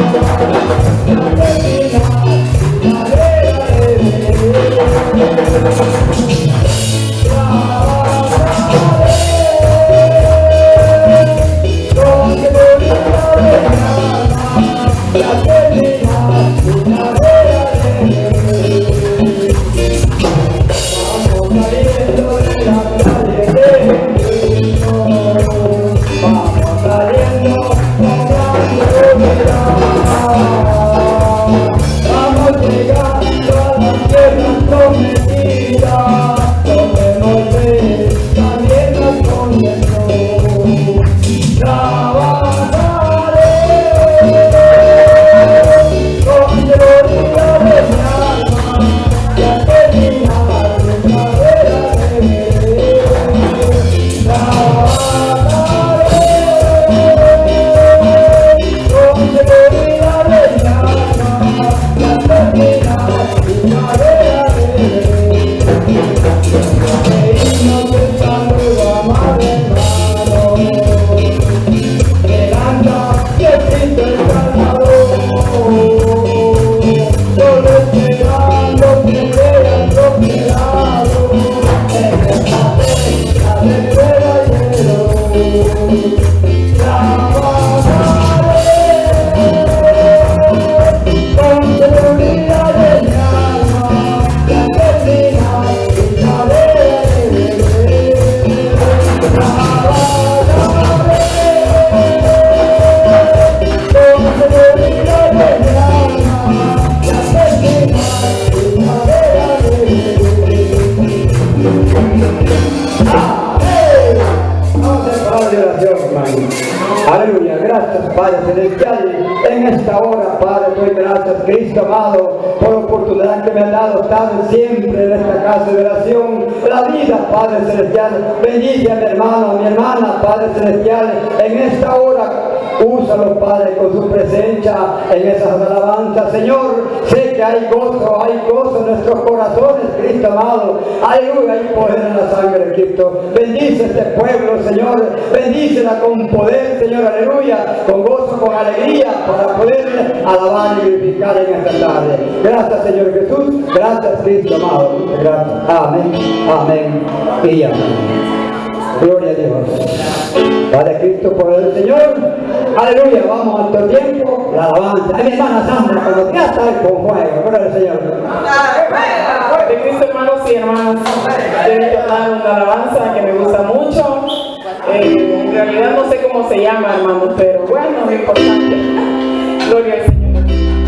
esta hora, Padre, te doy gracias, Cristo amado, por la oportunidad que me ha dado estar siempre en esta casa de oración. La vida, Padre Celestial, bendice a mi hermano, a mi hermana, Padre Celestial, en esta hora. Úsalo, Padre, con su presencia en esas alabanzas, Señor. Sé que hay gozo en nuestros corazones, Cristo amado. Aleluya, hay poder en la sangre de Cristo. Bendice este pueblo, Señor. Bendícela con poder, Señor, aleluya. Con gozo, con alegría, para poder alabar y glorificar en esta tarde. Gracias, Señor Jesús. Gracias, Cristo amado. Gracias. Amén, amén y amén. Gloria a Dios. Padre Cristo, por el Señor. Aleluya, vamos a otro tiempo. La alabanza. Ay, mi hermana Sandra, cuando ya está con fuego. Gloria al Señor. De Cristo, hermanos y hermanas, debo cantar una alabanza que me gusta mucho. En realidad no sé cómo se llama, hermanos, pero bueno, lo importante. Gloria al Señor.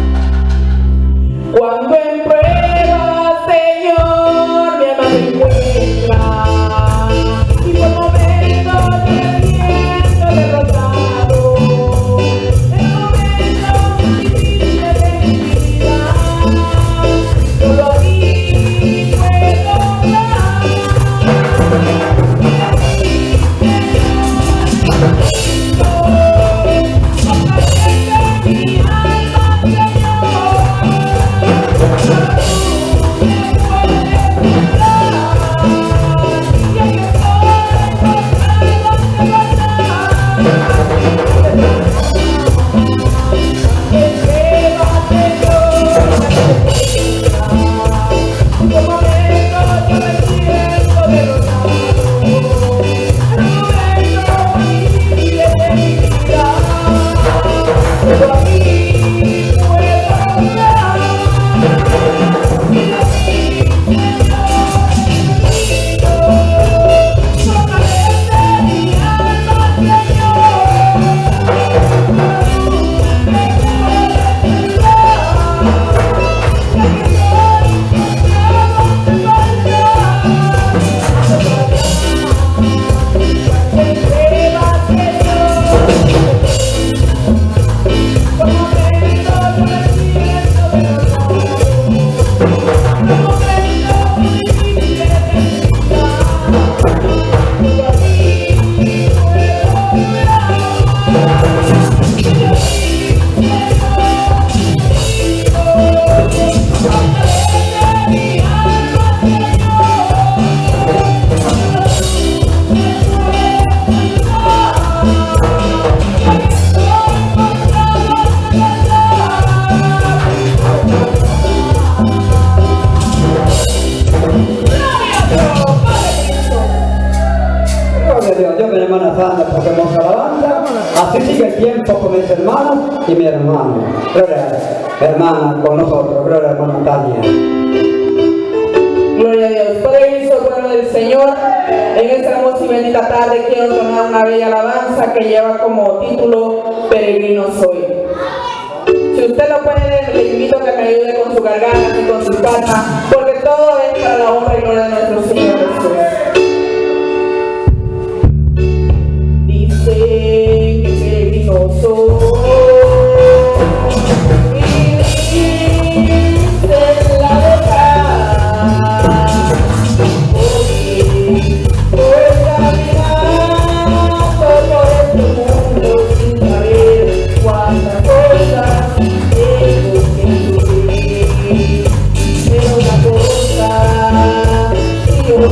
Cuando en prueba, Señor, mi alma se encuentra. Y por momentos me siento derrotado, en momentos difíciles de mi vida, solo a ti puedo hablar. Mi alma, Así sigue el tiempo con mis hermanos y mi hermano. Gloria, hermana, con nosotros. Gloria, hermana Tania. Gloria a Dios. Padre Cristo, pueblo del Señor, en esta hermosa y bendita tarde quiero tomar una bella alabanza que lleva como título Peregrino soy. Si usted lo puede, le invito a que me ayude con su garganta y con su palmas, porque todo es para la honra y gloria de nuestro Señor Jesús. Dice que peregrino soy. Pero una cosa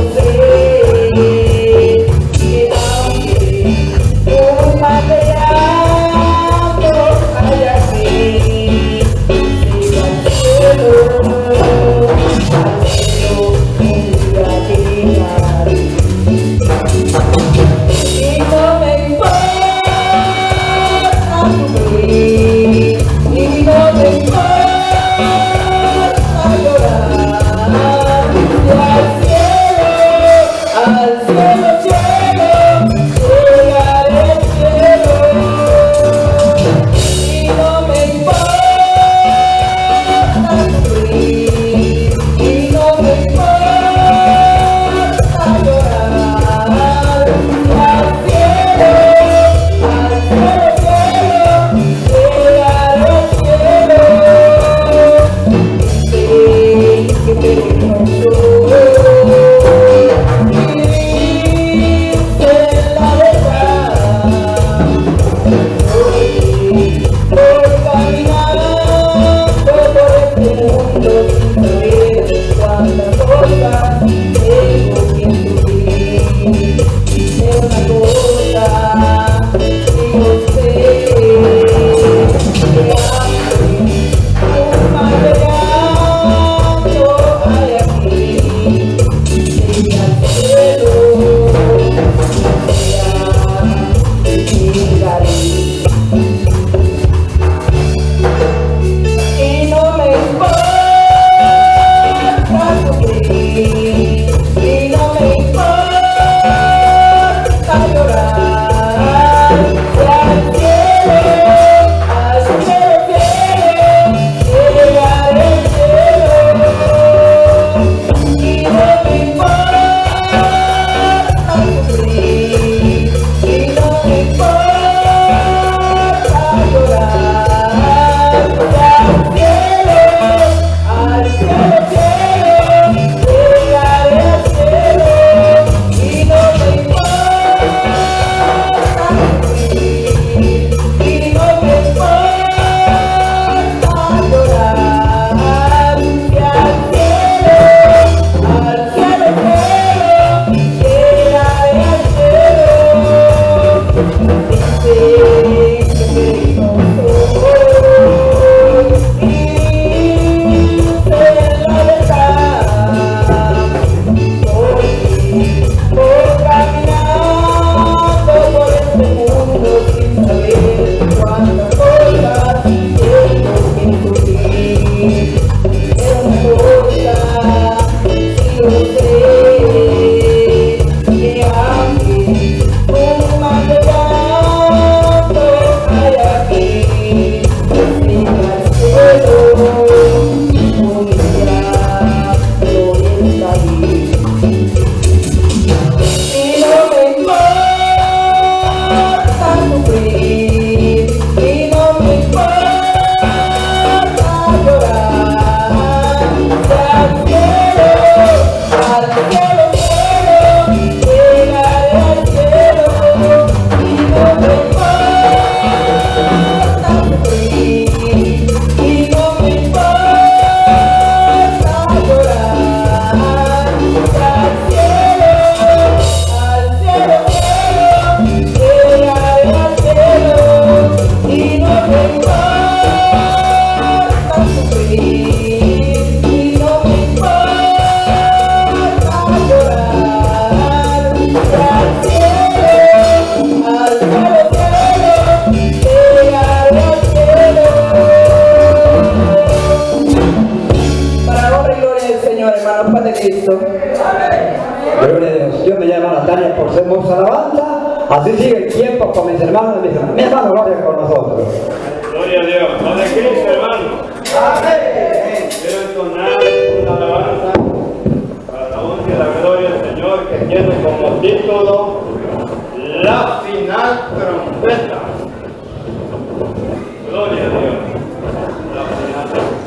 Cristo. Gloria a Dios. Dios me llama Natalia por ser hermosa alabanza. Así sigue el tiempo con mis hermanos y mis hermanos. Mi hermano, gloria con nosotros. Gloria a Dios. Padre Cristo, hermano. Quiero entonar una alabanza para la honra y la gloria del Señor que tiene como título La Final Trompeta. Gloria a Dios. La final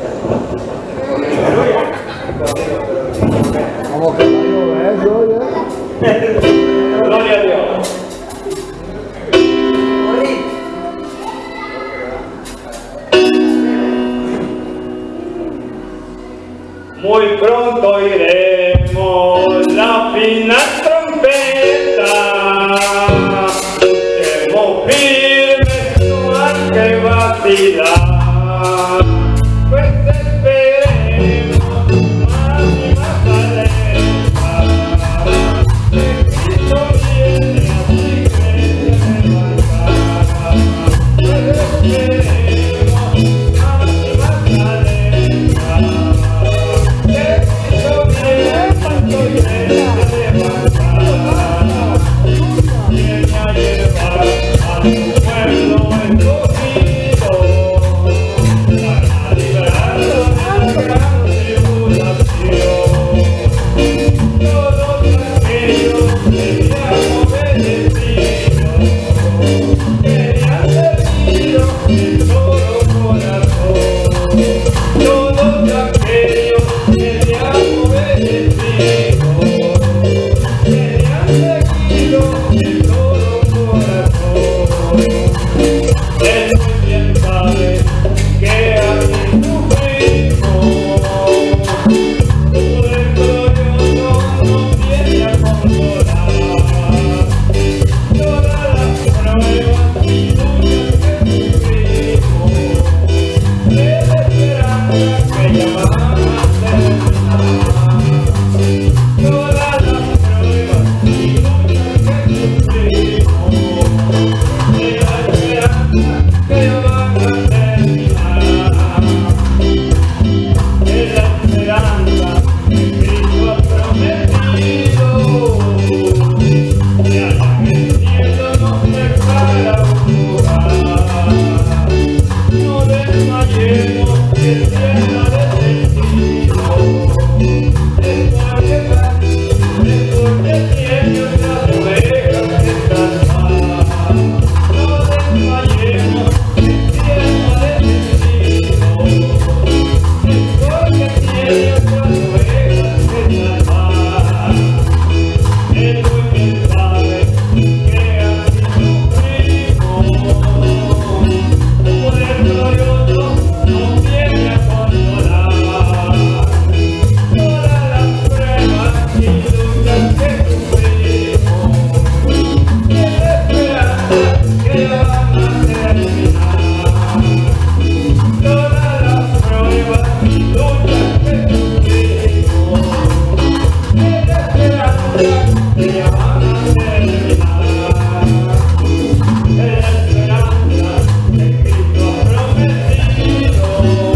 trompeta. Como que no es, Gloria a Dios. Muy pronto iremos la final trompeta. Estemos firmes, no hay que vacilar. Pues esperemos más y más alerta. Que Cristo viene así que se levantará. Pues esperemos más y más alerta. Que Cristo viene santo y se levantará. Viene a llevar a su pueblo escogido para liberarlo de la gran tribulación. Todos aquellos que le han obedecido, que le han servido de todo corazón. Todos aquellos que le han obedecido, que le han seguido de todo corazón. Él muy bien sabe que aquí sufrimos. El glorioso nos viene a consolar. Todas las pruebas y luchas que sufrimos, es la esperanza que ya van a terminar. Todas las pruebas y luchas que sufrimos, es la esperanza que ya van a terminar. Es la esperanza que Cristo ha prometido, que allá en el cielo nos prepara un lugar. No desmayemos, que el cielo ha descendido. Es porque tiene otras ovejas que salvar. No desmayemos, que el cielo ha descendido. Es porque tiene otras ovejas que salvar. Él muy bien sabe que así sufrimos. Poder glorioso nos viene a consolar. Todas las pruebas y luchas que sufrimos, es la esperanza que ya van a terminar. Todas las pruebas y luchas que sufrimos, es la esperanza que ya van a terminar. Es la esperanza que Cristo ha prometido,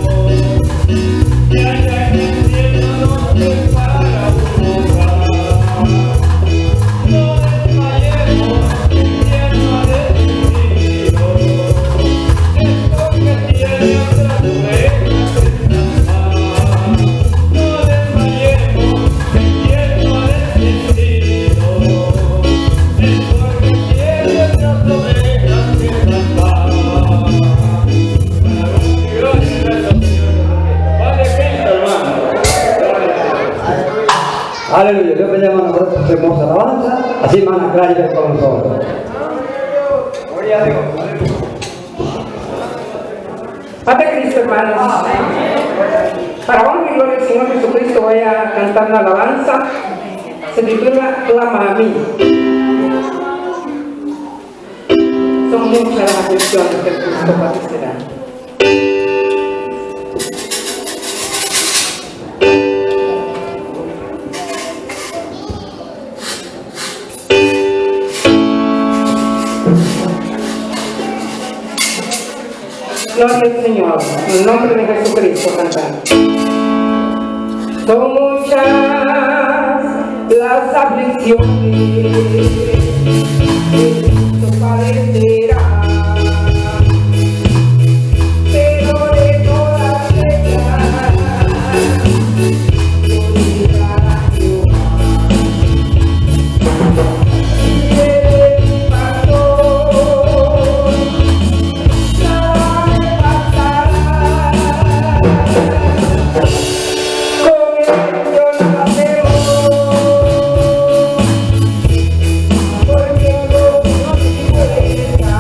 que allá en el cielo nos prepara un lugar. No desmayemos, que el cielo ha descendido. Es porque tiene otras ovejas que salvar. No desmayemos, que el cielo ha descendido. Es porque tiene otras ovejas que salvar. Para gloria y gloria al Señor. Padre Cristo, hermano. Aleluya. Dios me llama a nosotros por su hermosa alabanza. Así, hermana Clara, con nosotros. Gloria a Dios. Padre Cristo, hermanos. Para honra y gloria del Señor Jesucristo voy a cantar una alabanza. Se titula Clama a mí. Son muchas las aflicciones que Cristo padecerá. Gloria al Señor, en el nombre de Jesucristo cantar. Son muchas las aflicciones Cristo padecerá, pero de todas ellas glorificará Jehová. Y eres mi pastor, nada me faltará. Con él yo nada temo, porque no me puede estar.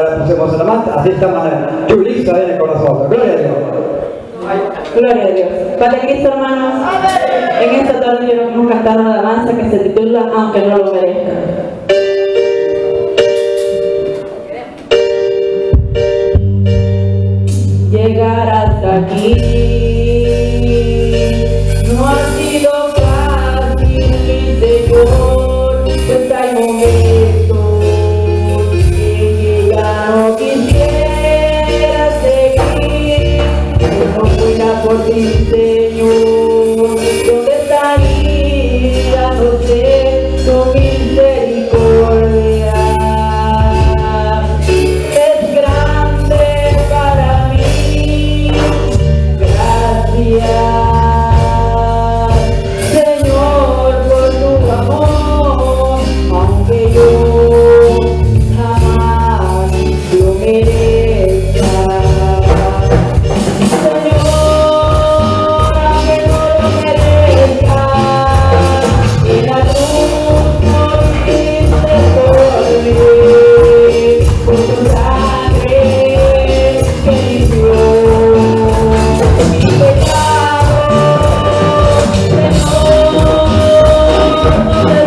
ahora le pusimos en la manta, así estamos chuliza viene con nosotros. Gloria a Dios. Gloria a Dios. Padre Cristo, hermanos, en esta tarde queremos cantar una alabanza que se titula Aunque no lo merezca. Llegar hasta aquí no ha sido fácil, mi Señor, pues hay momentos en que ya no quisiera seguir. No fuera por ti, Señor, ¿dónde estaría? No sé, tu misericordia es grande para mí. Gracias, Señor, por tu amor, aunque yo jamás lo merezca.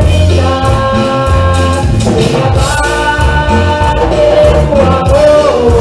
Oh,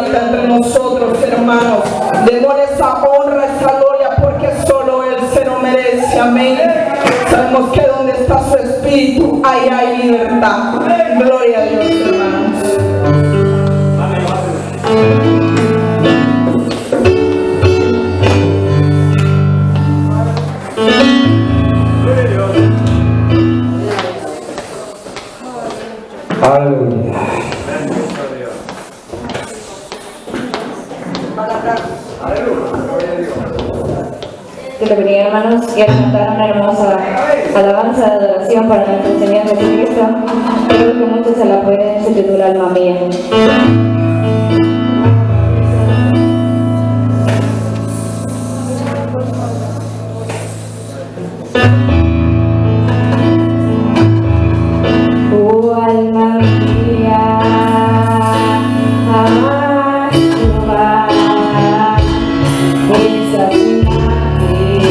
ahorita entre nosotros, hermanos. Démosle esa honra, esa gloria, porque solo Él se lo merece. Amén. Sabemos que donde está su espíritu, ahí hay libertad. Gloria a Dios, hermanos. Aleluya. Dios te bendiga, hermanos. Quiero cantar una hermosa alabanza de adoración para nuestro Señor Jesucristo. Creo que muchos se la pueden, se titula Alma Mía. Oh, alma mía, ama Jehová, esa imagen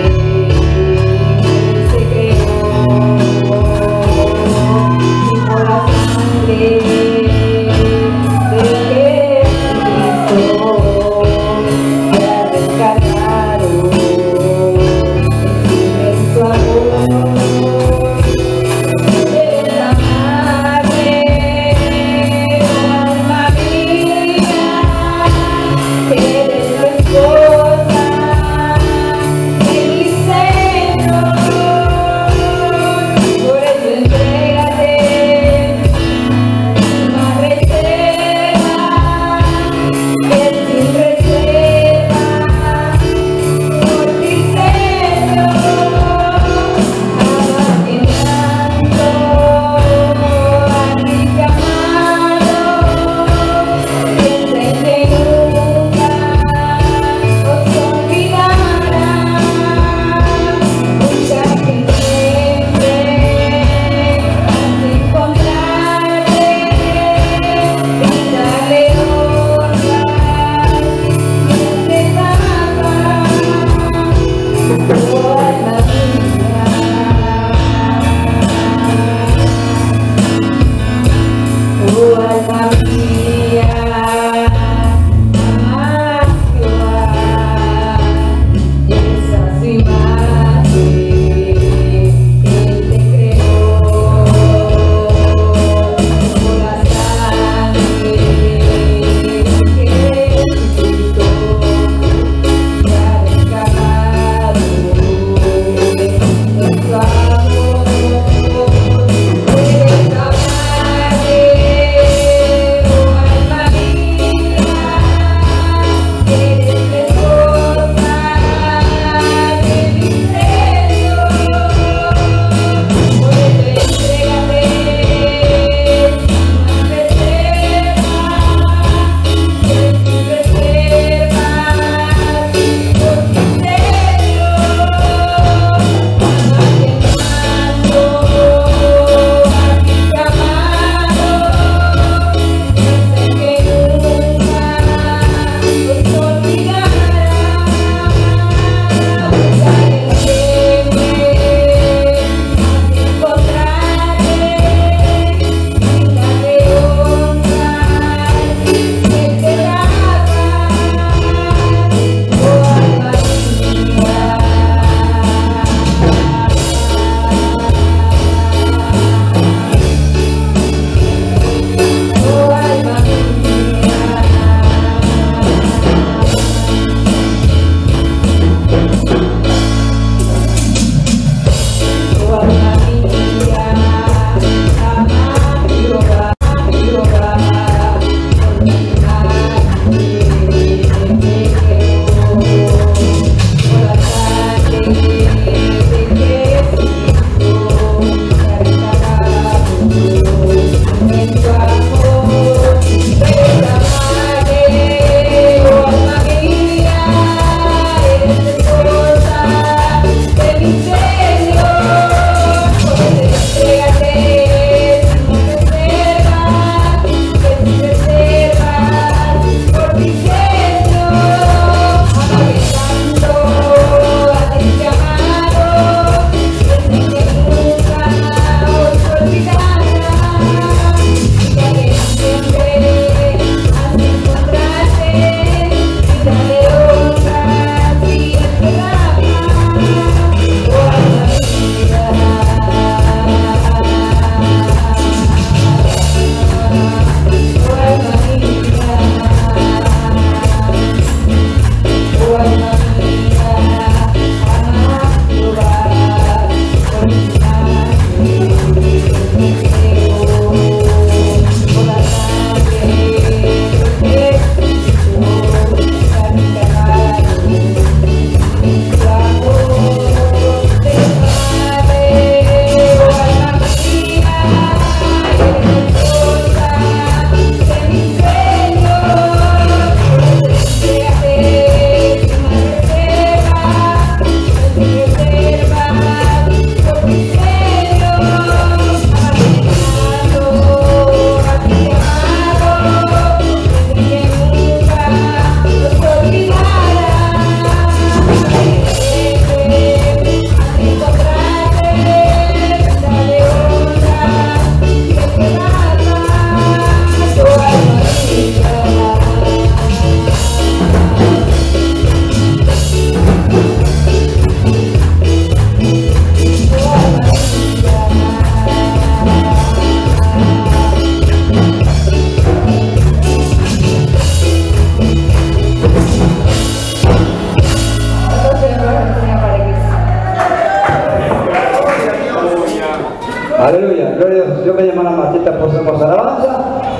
se creó y por la sangre de Jesucristo se ha rescatado en su amor.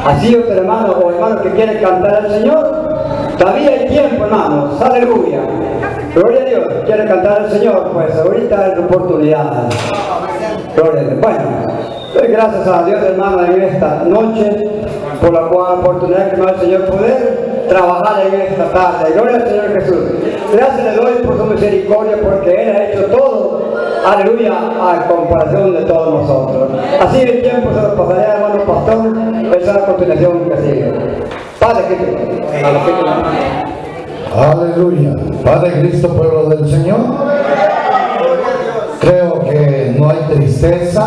Así otro hermano o hermano que quiere cantar al Señor, todavía hay tiempo, hermanos, aleluya. Gloria a Dios, quiere cantar al Señor, pues ahorita es la oportunidad. Gloria a Dios. Bueno, doy gracias a Dios, hermano, en esta noche, por la oportunidad que me da el Señor poder trabajar en esta tarde. Gloria al Señor Jesús. Gracias le doy por su misericordia, porque Él ha hecho todo, aleluya, a comparación de todos nosotros. Así el tiempo se lo pasaré, hermano pastor, esa es la continuación que sigue. Padre, que Aleluya. Padre Cristo, pueblo del Señor. Creo que no hay tristeza,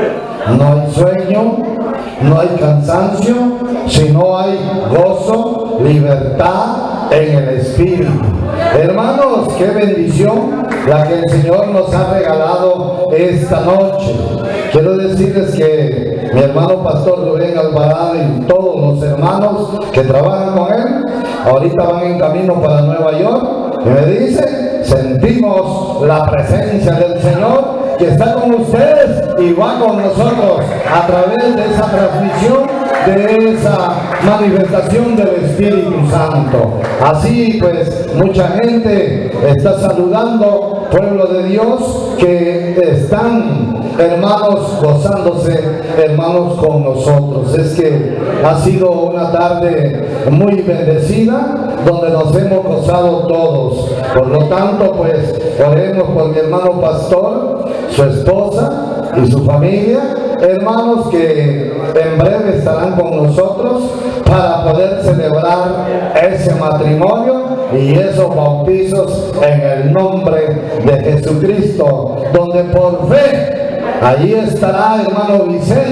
no hay sueño, no hay cansancio, sino hay gozo, libertad en el Espíritu. Hermanos, qué bendición la que el Señor nos ha regalado esta noche. Quiero decirles que mi hermano pastor Rubén Alvarado y todos los hermanos que trabajan con él, ahorita van en camino para Nueva York, y me dicen, sentimos la presencia del Señor que está con ustedes y va con nosotros a través de esa transmisión, de esa manifestación del Espíritu Santo. Así pues, mucha gente está saludando, pueblo de Dios, que están, hermanos, gozándose, hermanos, con nosotros. Es que ha sido una tarde muy bendecida, donde nos hemos gozado todos. Por lo tanto, pues, oremos por mi hermano pastor, su esposa y su familia, hermanos, que en breve estarán con nosotros para poder celebrar ese matrimonio y esos bautizos en el nombre de Jesucristo, donde por fe allí estará hermano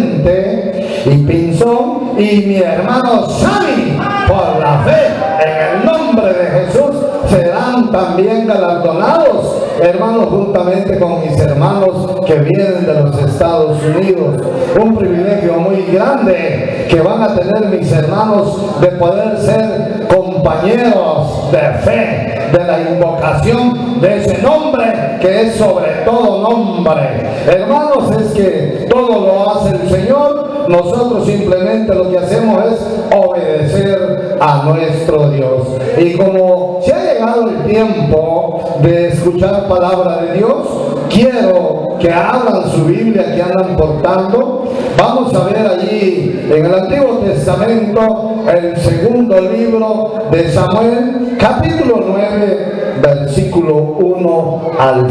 Vicente y Pinzón y mi hermano Sami, por la fe en el nombre de Jesús serán también galardonados, hermanos, juntamente con mis hermanos que vienen de los Estados Unidos. Un privilegio muy grande que van a tener mis hermanos de poder ser compañeros de fe, de la invocación de ese nombre que es sobre todo nombre. Hermanos, es que todo lo hace el Señor. Nosotros simplemente lo que hacemos es obedecer a nuestro Dios. Y como se ha llegado el tiempo de escuchar palabra de Dios, quiero que abran su Biblia que andan portando. Vamos a ver allí en el Antiguo Testamento el segundo libro de Samuel, capítulo 9, versículo 1 al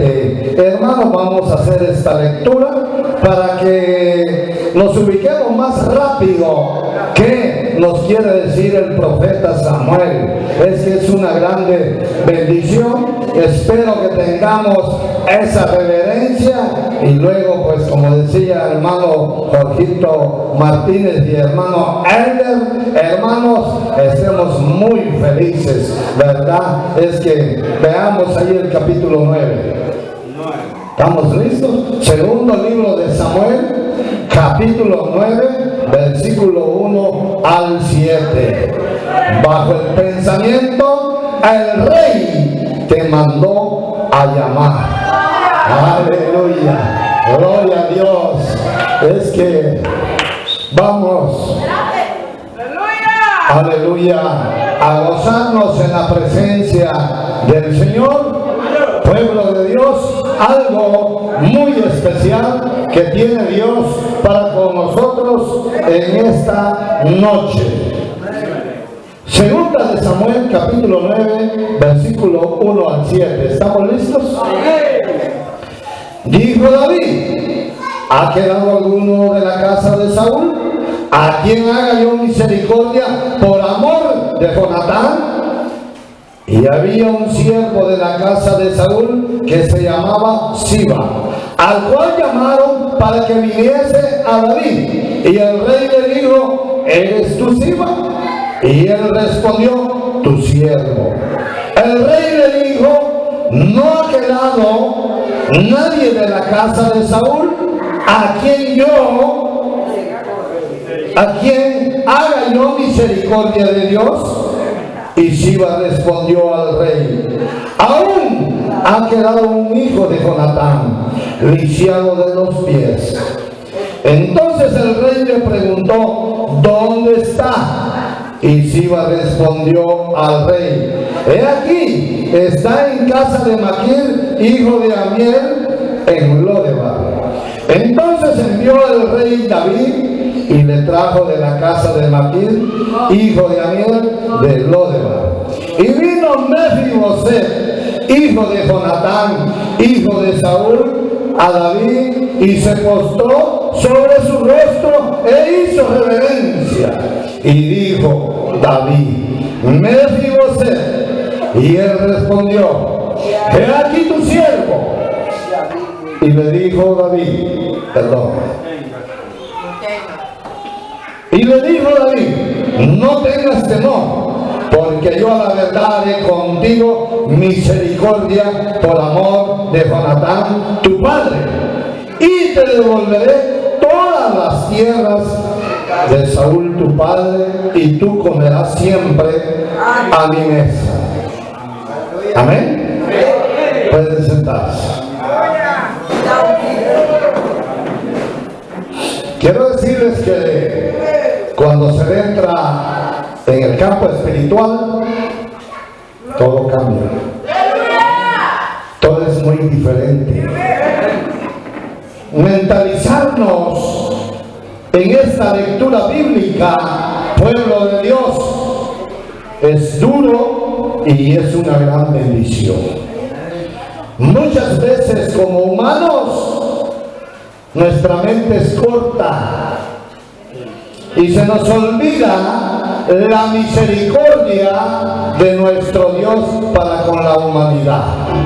7. Hermanos, vamos a hacer esta lectura para que nos ubiquemos más rápido. ¿Qué nos quiere decir el profeta Samuel? Es que es una grande bendición. Espero que tengamos esa reverencia y luego, pues, como decía hermano Jorgito Martínez y hermano Elder, hermanos, estemos muy felices, ¿verdad? Es que veamos ahí el capítulo 9. ¿Estamos listos? Segundo libro de Samuel, capítulo 9, versículo 1 al 7. Bajo el pensamiento, el rey te mandó a llamar. Aleluya, gloria a Dios. Es que vamos, aleluya, a gozarnos en la presencia del Señor. Pueblo de Dios, algo muy especial que tiene Dios para con nosotros en esta noche. Segunda de Samuel, capítulo 9, versículo 1 al 7. ¿Estamos listos? Dijo David: ¿ha quedado alguno de la casa de Saúl a quien haga yo misericordia por amor de Jonatán? Y había un siervo de la casa de Saúl que se llamaba Siba, al cual llamaron para que viniese a David. Y el rey le dijo: ¿eres tú Siba? Y él respondió: tu siervo. El rey le dijo: no ha quedado nadie de la casa de Saúl a quien haga yo misericordia de Dios. Y Siba respondió al rey: aún ha quedado un hijo de Jonatán, lisiado de los pies. Entonces el rey le preguntó: ¿dónde está? Y Siba respondió al rey: he aquí, está en casa de Maquir, hijo de Amiel, en Lodebar. Entonces envió el rey David y le trajo de la casa de Maquir, hijo de Amiel, de Lodebar. Y vino Mefiboset, hijo de Jonatán, hijo de Saúl, a David, y se postró sobre su rostro e hizo reverencia. Y dijo David: Mefiboset. Y él respondió: he aquí tu siervo. Y le dijo David, y le dijo David: no tengas temor, porque yo a la verdad haré contigo misericordia por amor de Jonatán tu padre, y te devolveré todas las tierras de Saúl tu padre, y tú comerás siempre a mi mesa. Amén. Pueden sentarse. Quiero decirles que cuando se entra en el campo espiritual, todo cambia. Todo es muy diferente. Mentalizarnos en esta lectura bíblica, pueblo de Dios, es duro y es una gran bendición. Muchas veces como humanos nuestra mente es corta y se nos olvida la misericordia de nuestro Dios para con la humanidad.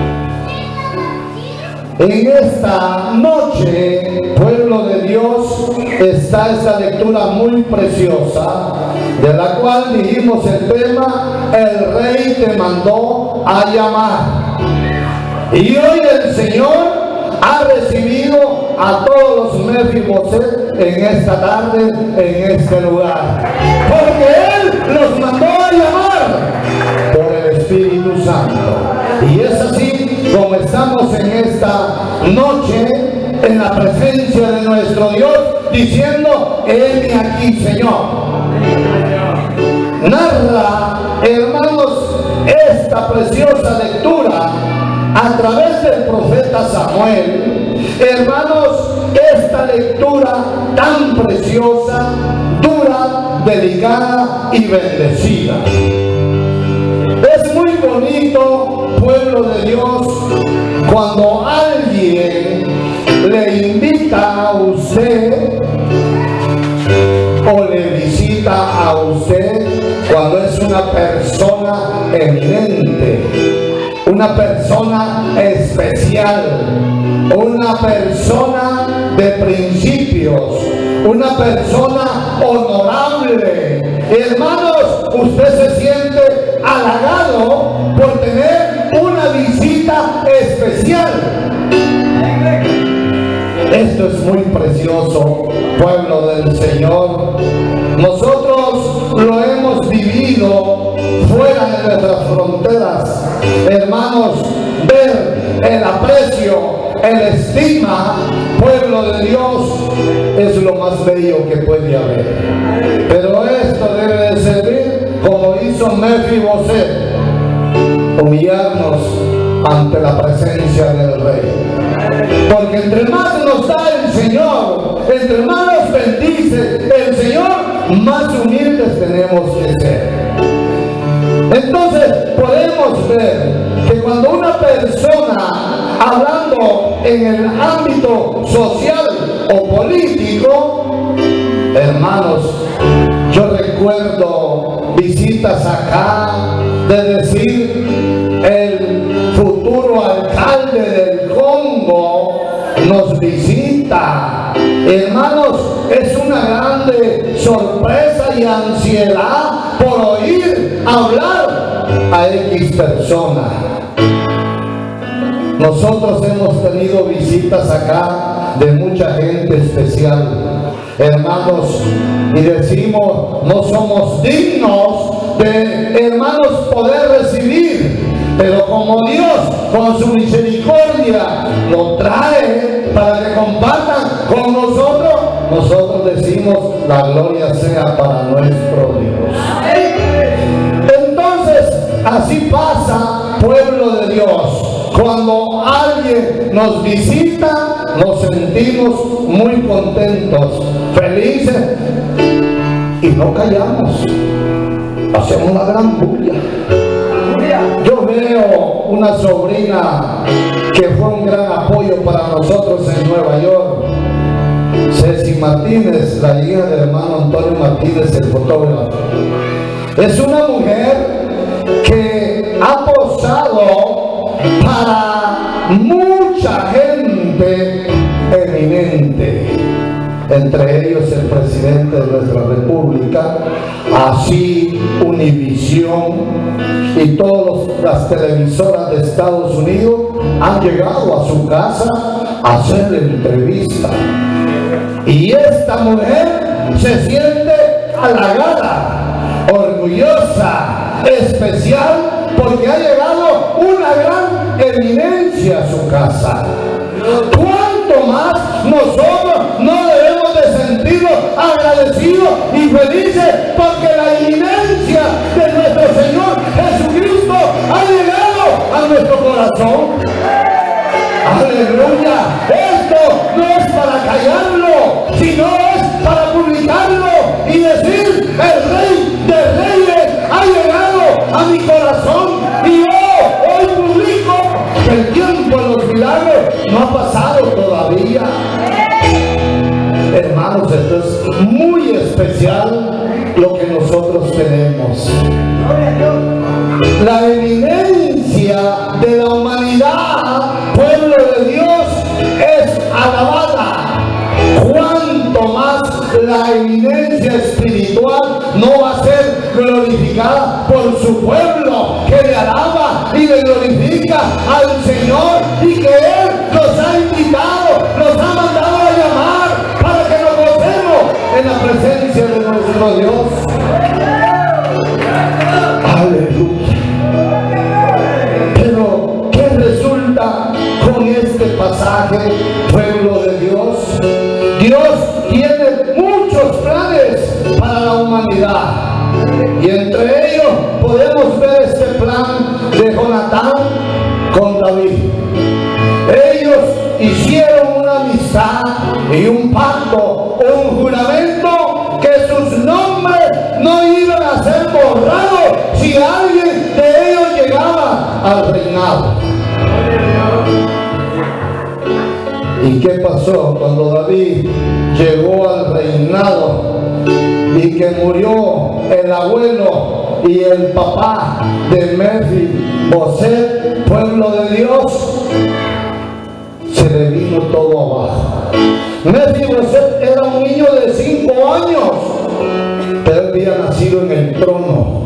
En esta noche, pueblo de Dios, está esta lectura muy preciosa, de la cual dijimos el tema: el rey te mandó a llamar. Y hoy el Señor ha recibido a todos los Mefiboset en esta tarde, en este lugar, porque Él los mandó a llamar por el Espíritu Santo. Y es así como estamos en esta noche en la presencia de nuestro Dios, diciendo: heme aquí, Señor. Narra, hermanos, esta preciosa lectura a través del profeta Samuel, hermanos, esta lectura tan preciosa, dura, delicada y bendecida. Es muy bonito, pueblo de Dios, cuando alguien le invita a usted o le visita a usted, cuando es una persona eminente, una persona especial, una persona de principios, una persona honorable. Hermanos, usted se siente halagado por tener una visita especial. Esto es muy precioso, pueblo del Señor. Nosotros lo hemos vivido fuera de nuestras fronteras. Hermanos, ver el aprecio, el estima, pueblo de Dios, es lo más bello que puede haber. Pero esto debe de servir, como hizo Mefiboset, humillarnos ante la presencia del Rey. Porque entre más nos da el Señor, entre más nos bendice el Señor, más humildes tenemos que ser. Entonces podemos ver que cuando una persona, hablando en el ámbito social o político, hermanos, yo recuerdo visitas acá de decir: el futuro alcalde del Congo nos visita. Hermanos, es una grande sorpresa y ansiedad por oír hablar a X persona. Nosotros hemos tenido visitas acá de mucha gente especial, hermanos, y decimos: no somos dignos de, hermanos, poder recibir. Pero como Dios, con su misericordia, lo trae para que compartan con nosotros, nosotros decimos la gloria sea para nuestro Dios. Entonces, así pasa, pueblo de Dios. Cuando alguien nos visita, nos sentimos muy contentos, felices, y no callamos. Hacemos una gran bulla. Yo veo una sobrina que fue un gran apoyo para nosotros en Nueva York, Ceci Martínez, la hija del hermano Antonio Martínez, el fotógrafo. Es una mujer que ha posado para mucha gente eminente, entre ellos el presidente de nuestra república, así Univisión y todas las televisoras de Estados Unidos han llegado a su casa a hacer entrevista. Y esta mujer se siente halagada, orgullosa, especial, porque ha llegado una gran eminencia a su casa. ¿Cuánto más nosotros no debemos de sentirnos agradecidos y felices porque la eminencia de nuestro Señor Jesucristo ha llegado a nuestro corazón? ¡Aleluya! Esto no es para callarlo, sino es para publicarlo y decir: el Rey de Reyes ha llegado a mi corazón, y yo hoy publico que el tiempo de los milagros no ha pasado todavía. Hermanos, esto es muy especial lo que nosotros tenemos. La eminencia de la humanidad, pueblo de Dios, es alabada. Cuanto más la eminencia espiritual no va a ser glorificada por su pueblo, que le alaba y le glorifica al Señor, y que Él nos ha invitado, nos ha mandado a llamar para que nos gocemos en la presencia de nuestro Dios. Aleluya. Pero ¿qué resulta con este pasaje, pueblo de Dios? Dios tiene muchos planes para la humanidad, y entre ellos podemos ver este plan de Jonatán con David. Ellos hicieron una amistad y un pacto, un juramento, que sus nombres no iban a ser borrados si alguien de ellos llegaba al reinado. ¿Y qué pasó cuando David llegó al reinado y que murió el abuelo y el papá de Mefiboset, pueblo de Dios? Se le vino todo abajo. Mefiboset era un niño de 5 años, pero había nacido en el trono.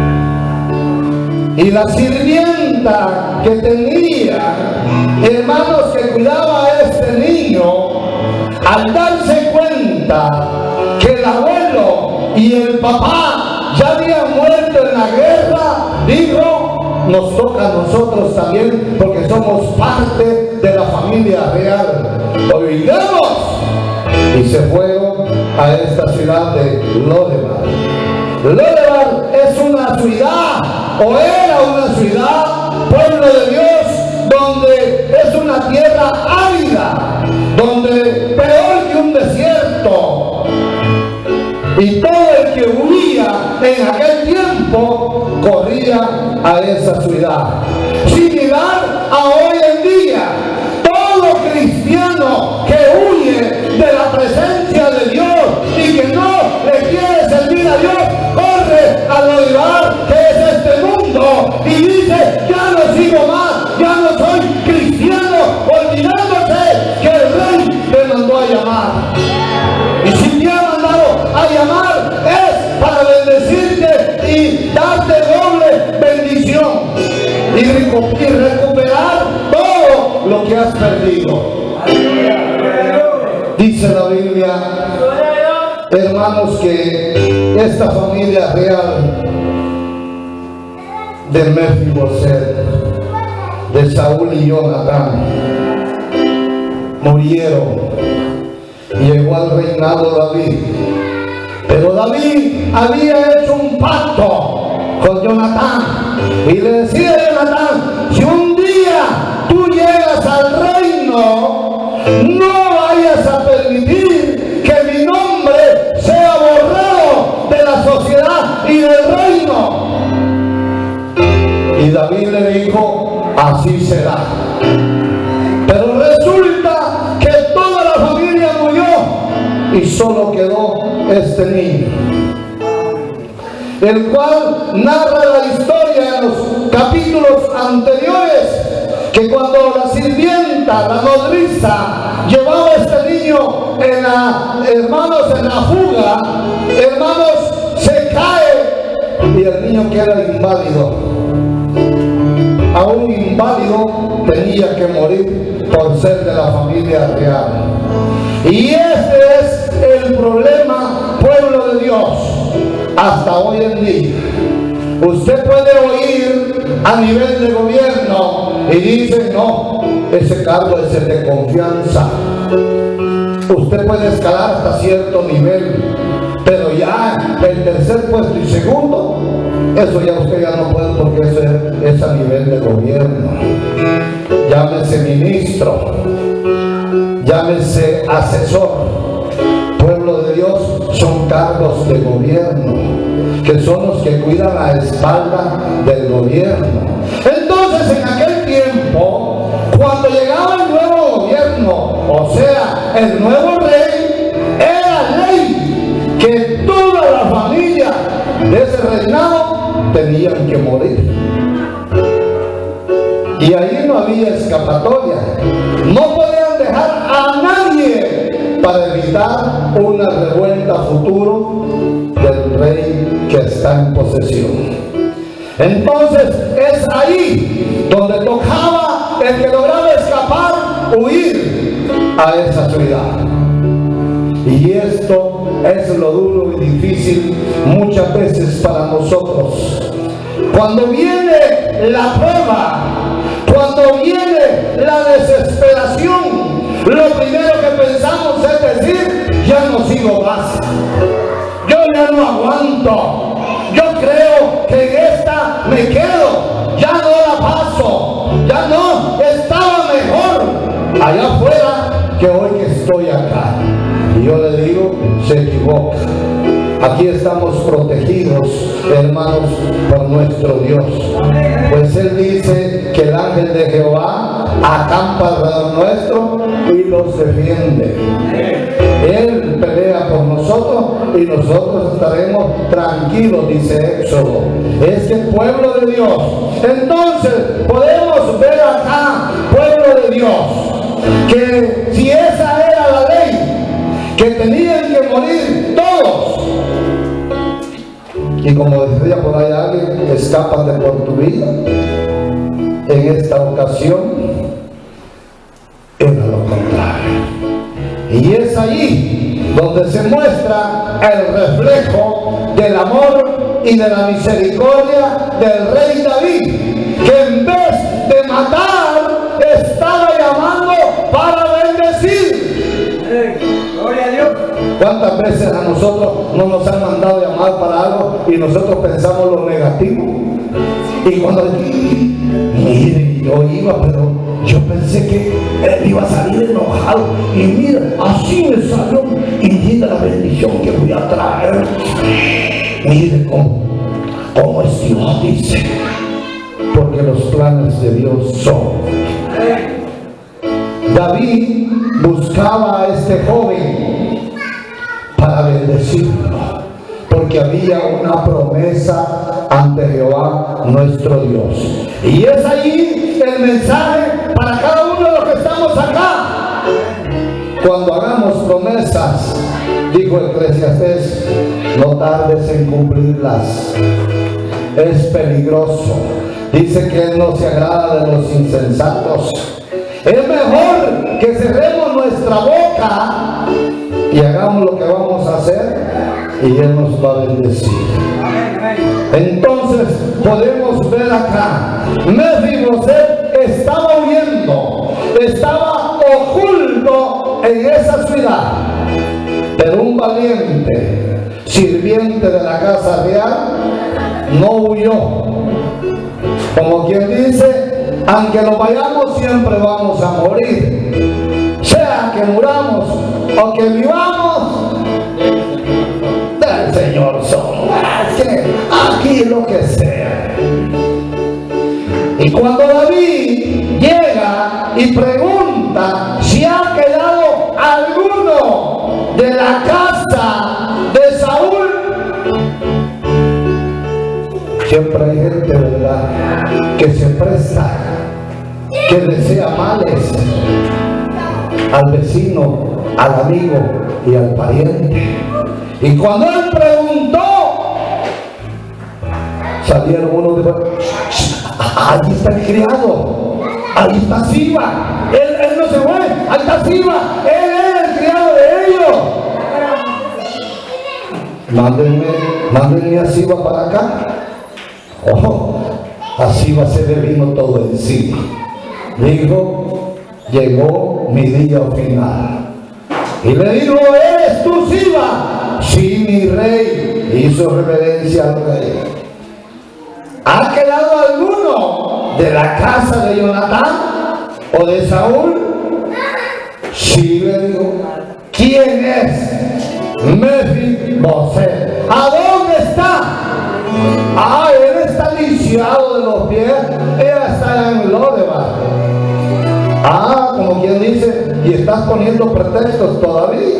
Y la sirvienta que tenía, hermanos, que cuidaba a este niño, al darse cuenta que el abuelo y el papá ya habían muerto en la guerra, dijo: nos toca a nosotros también, porque somos parte de la familia real. Oigamos. Y se fueron a esta ciudad de Lodebar. Lodebar es una ciudad, o era una ciudad, pueblo de Dios, donde es una tierra árida, donde peor que un desierto. Y todo el que huía en aquel tiempo corría a esa ciudad. Similar a hoy en día, todo cristiano que huye de la presencia de Dios y que no le quiere servir a Dios, corre a Lodebar, que es este mundo, y dice: ya no sigo más, ya no soy cristiano, olvidándose que el Rey te mandó a llamar. Y si te ha mandado a llamar, es para bendecirte y darte doble bendición y recuperar todo lo que has perdido. Dice la Biblia, hermanos, que esta familia real de Mefiboset, de Saúl y Jonatán, murieron. llegó al reinado David. Pero David había hecho un pacto con Jonatán y le decía a Jonatán: si un día tú llegas al reino, no vayas a permitir que mi nombre sea borrado de la sociedad y del reino. Y David le dijo: así será. Pero resulta que toda la familia murió y solo quedó este niño, el cual narra la historia en los capítulos anteriores, que cuando la sirvienta, la nodriza, llevaba a este niño en la fuga, hermanos, se cae y el niño queda inválido. A un inválido tenía que morir por ser de la familia real. Y ese es el problema, pueblo de Dios, hasta hoy en día. Usted puede oír a nivel de gobierno y dice: no, ese cargo es el de confianza. Usted puede escalar hasta cierto nivel, pero ya el tercer puesto y segundo, eso ya usted ya no puede, porque eso es a nivel de gobierno. Llámese ministro, llámese asesor. Pueblo de Dios, son cargos de gobierno, que son los que cuidan la espalda del gobierno. Entonces, en aquel tiempo, cuando llegaba el nuevo gobierno, o sea, el nuevo rey, era ley que toda la familia de ese reinado tenían que morir. Y ahí no había escapatoria. No podían dejar a nadie para evitar una revuelta futuro del rey que está en posesión. Entonces es ahí donde tocaba el que lograba escapar, huir a esa ciudad. Y esto es lo duro y difícil muchas veces para nosotros. Cuando viene la prueba, cuando viene la desesperación, lo primero que pensamos es decir: ya no sigo más, yo ya no aguanto, yo creo que en esta me quedo, ya no la paso, ya no, estaba mejor allá afuera que hoy que estoy acá. Y yo le digo: se equivoca. Aquí estamos protegidos, hermanos, por nuestro Dios. Pues Él dice que el ángel de Jehová acampa alrededor nuestro y los defiende. Él pelea por nosotros y nosotros estaremos tranquilos, dice Éxodo. Es que pueblo de Dios. Entonces podemos ver acá, pueblo de Dios, que si esa era la ley, que tenían que morir todos. Y como decía por ahí alguien: escápate por tu vida. En esta ocasión era lo contrario. Y es allí donde se muestra el reflejo del amor y de la misericordia del rey David, que en vez de matar, estaba llamando para bendecir. Gloria a Dios. ¿Cuántas veces a nosotros no nos han mandado llamar para algo y nosotros pensamos lo negativo? Y cuando mire, yo iba, pero yo pensé que él iba a salir enojado, y mira, así me salió, y mira la bendición que voy a traer. Mire cómo es Dios, dice, porque los planes de Dios son. David buscaba a este joven para bendecirlo, porque había una promesa ante Jehová nuestro Dios. Y es allí el mensaje para cada uno de los que estamos acá. Cuando hagamos promesas, dijo Eclesiastés, no tardes en cumplirlas. Es peligroso. Dice que Él no se agrada de los insensatos. Es mejor que cerremos nuestra boca y hagamos lo que vamos a hacer, y Él nos va a bendecir. Entonces podemos ver acá, Mefiboset estaba huyendo, estaba oculto en esa ciudad. Pero un valiente sirviente de la casa real no huyó. Como quien dice, aunque nos vayamos siempre vamos a morir. Sea que muramos o que vivamos, del Señor somos. Es que aquí lo que sea. Y cuando David llega y pregunta si ha quedado alguno de la casa de Saúl, siempre hay gente, ¿verdad?, que se presta, que desea males al vecino, al amigo y al pariente. Y cuando él preguntó, salieron unos de... Ahí está el criado, ahí está Siba, él no se fue, ahí está Siba, él es el criado de ellos. Mándenme a Siba para acá. Ojo, a Siba se le vino todo encima. Dijo, llegó mi día final. Y le dijo, ¿eres tú, Siba? Sí, mi rey. Hizo reverencia al rey. ¿Ha quedado alguno de la casa de Jonatán o de Saúl? Sí, le digo. ¿Quién es? Mefiboset. ¿A dónde está? Ah, él está lisiado de los pies. Ella está en Lodebar. Ah, como quien dice, y estás poniendo pretextos todavía.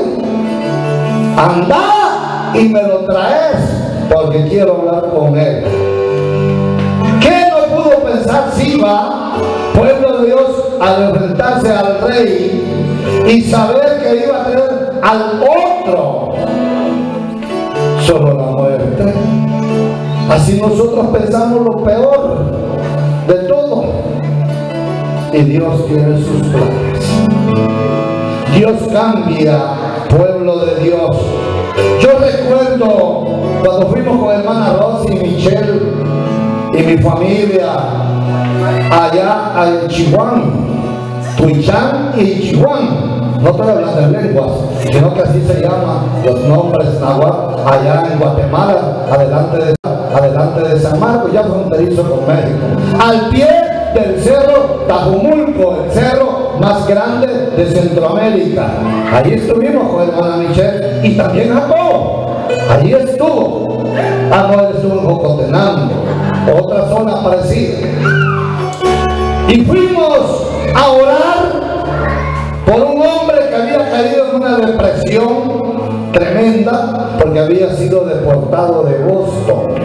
Anda y me lo traes, porque quiero hablar con él. ¿Qué no pudo pensar Siba, pueblo de Dios, al enfrentarse al rey y saber que iba a tener al otro? Solo la muerte. Así nosotros pensamos lo peor de todo. Y Dios tiene sus planes. Dios cambia, pueblo de Dios. Yo recuerdo cuando fuimos con hermana Rosy y Michelle y mi familia allá en Chihuahua, Tuichán y Chihuahua. No estoy hablando de lenguas, sino que así se llaman los nombres náhuatl allá en Guatemala, adelante de San Marcos, ya fronterizo con México. Al pie del cerro Tajumulco, el cerro más grande de Centroamérica. Allí estuvimos con hermana Michelle y también Jacob. Allí estuvo. No, él estuvo en Jocotenango, otra zona parecida. Y fuimos a orar por un hombre que había caído en una depresión tremenda porque había sido deportado de Boston.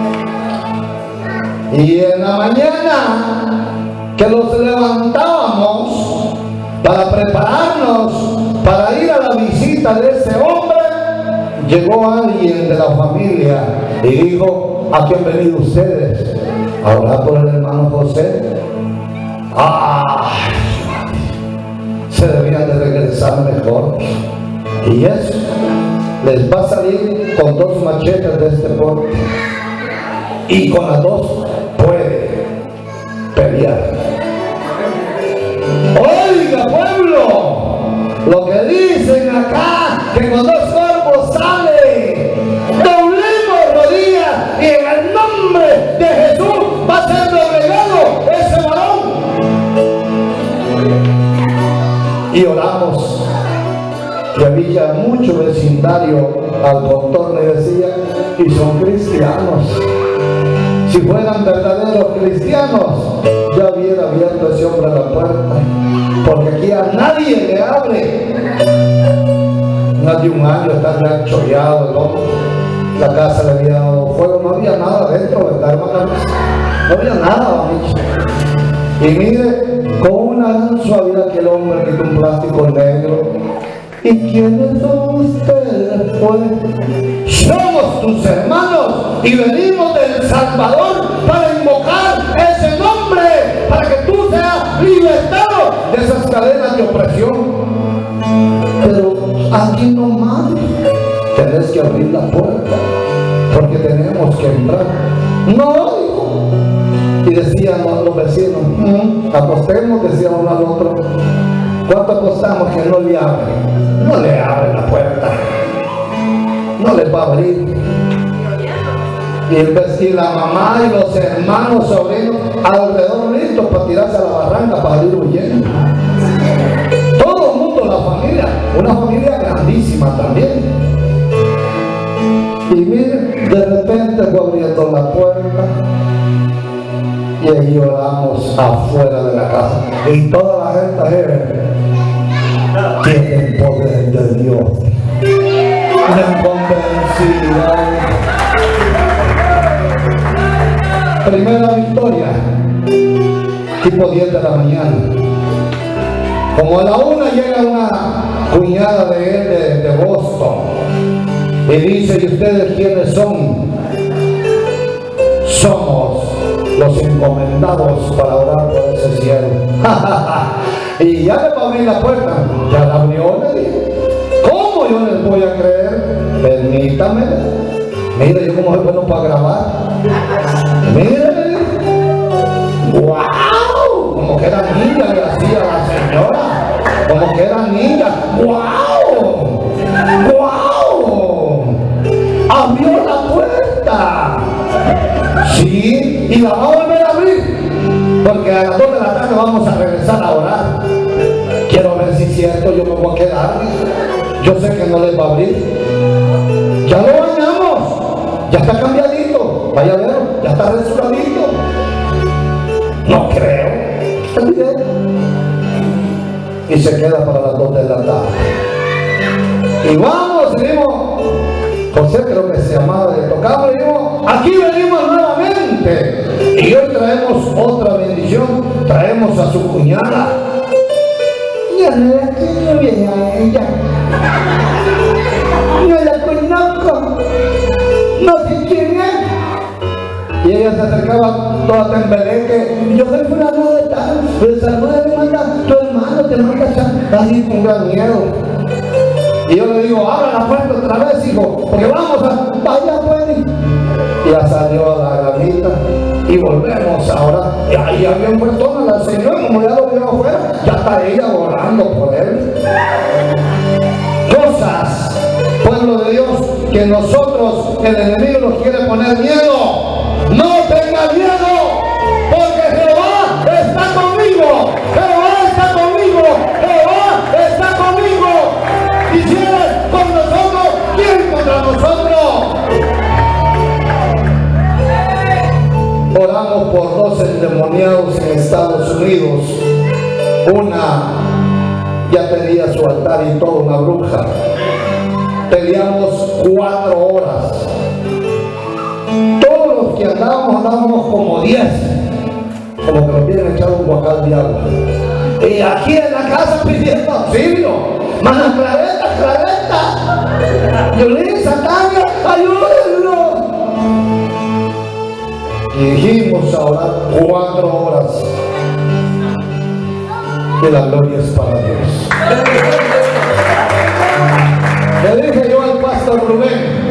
Y en la mañana que nos levantábamos para prepararnos para ir a la visita de ese hombre, llegó alguien de la familia y dijo, ¿a qué han venido ustedes? ¿A orar por el hermano José? Se debían de regresar mejor. Y eso les va a salir con 2 machetes de este porte. Y con las 2 puede pelear. Oiga, pueblo, lo que dicen acá, que con 2 cuerpos sale. Doblemos rodillas y en el nombre de Jesús va a ser doblegado ese varón. Y oramos, que había mucho vecindario al contorno y decía, y son cristianos. Si fueran verdaderos cristianos, ya hubiera abierto ese hombre la puerta, porque aquí a nadie le abre. Más de un año está ya chollado el hombre. La casa le había dado fuego, no había nada dentro, ¿verdad, hermana? No había nada, amigo. Y mire, con una gran suavidad que el hombre quitó un plástico negro. ¿Y quiénes son ustedes, pues? Somos tus hermanos y venimos del Salvador para invocar ese nombre, para que tú seas libertado de esas cadenas de opresión. Pero aquí no más tenés que abrir la puerta, porque tenemos que entrar. No, hijo. Y decían los vecinos, apostemos, decía uno al otro. ¿Cuánto apostamos que no le abre? No le abre la puerta. No le va a abrir. Y la mamá y los hermanos, sobrinos, alrededor listos para tirarse a la barranca para ir huyendo. Todo el mundo, la familia, una familia grandísima también. Y miren, de repente fue abriendo la puerta y ahí oramos afuera de la casa. Y toda la gente tiene el poder de Dios. La convencida. Primera victoria, tipo 10 de la mañana. Como a la 1 llega una cuñada de él de Boston y dice: ¿y ustedes quiénes son? Somos los encomendados para orar por ese cielo. Y ya le va a abrir la puerta. Ya la abrió, le dije. ¿Cómo yo les voy a creer? Permítame. Mira, yo como soy bueno para grabar. Mire, wow, como que era niña, le hacía la señora, como que era niña, wow, wow, abrió la puerta, sí, y la va a volver a abrir, porque a las 2 de la tarde vamos a regresar a orar. Quiero ver si es cierto, yo me voy a quedar, yo sé que no les va a abrir. Ya lo bañamos. Ya está cambiadito, vaya a ver, ya está restauradito. No creo. Está bien. Y se queda para las 2 de la tarde. Y vamos, seguimos. José creo que se llamaba, le tocaba, y dijimos: aquí venimos nuevamente. Y hoy traemos otra bendición. Traemos a su cuñada. Yo no la quiero bien a ella. No la conozco. No sé quién es. Y ella se acercaba toda tembeleque. Yo soy fulano de tal. El saludo le manda tu hermano, te manda así con gran miedo. Y yo le digo: abra la puerta otra vez, hijo, porque vamos a, vaya pues. Y ya salió a la gramita y volvemos ahora. Y ahí había un puertón a la señora, como ya lo vio afuera, ya está ella orando por él. Cosas, pueblo de Dios, que nosotros, el enemigo nos quiere poner miedo. No tenga miedo, porque Jehová está conmigo. Jehová está conmigo. Jehová está conmigo. Y si Él es con nosotros, ¿quién contra nosotros? Oramos por 2 endemoniados en Estados Unidos. Una ya tenía su altar y todo, una bruja. Peleamos 4 horas. Todos los que andábamos como 10. Como que nos tienen echado un guacal de agua. Y aquí en la casa pidiendo auxilio. Mana Clareta. Yulisa, Tania, ayúdennos. Y dijimos a orar 4 horas. Y la gloria es para Dios. Le dije yo al pastor Rubén: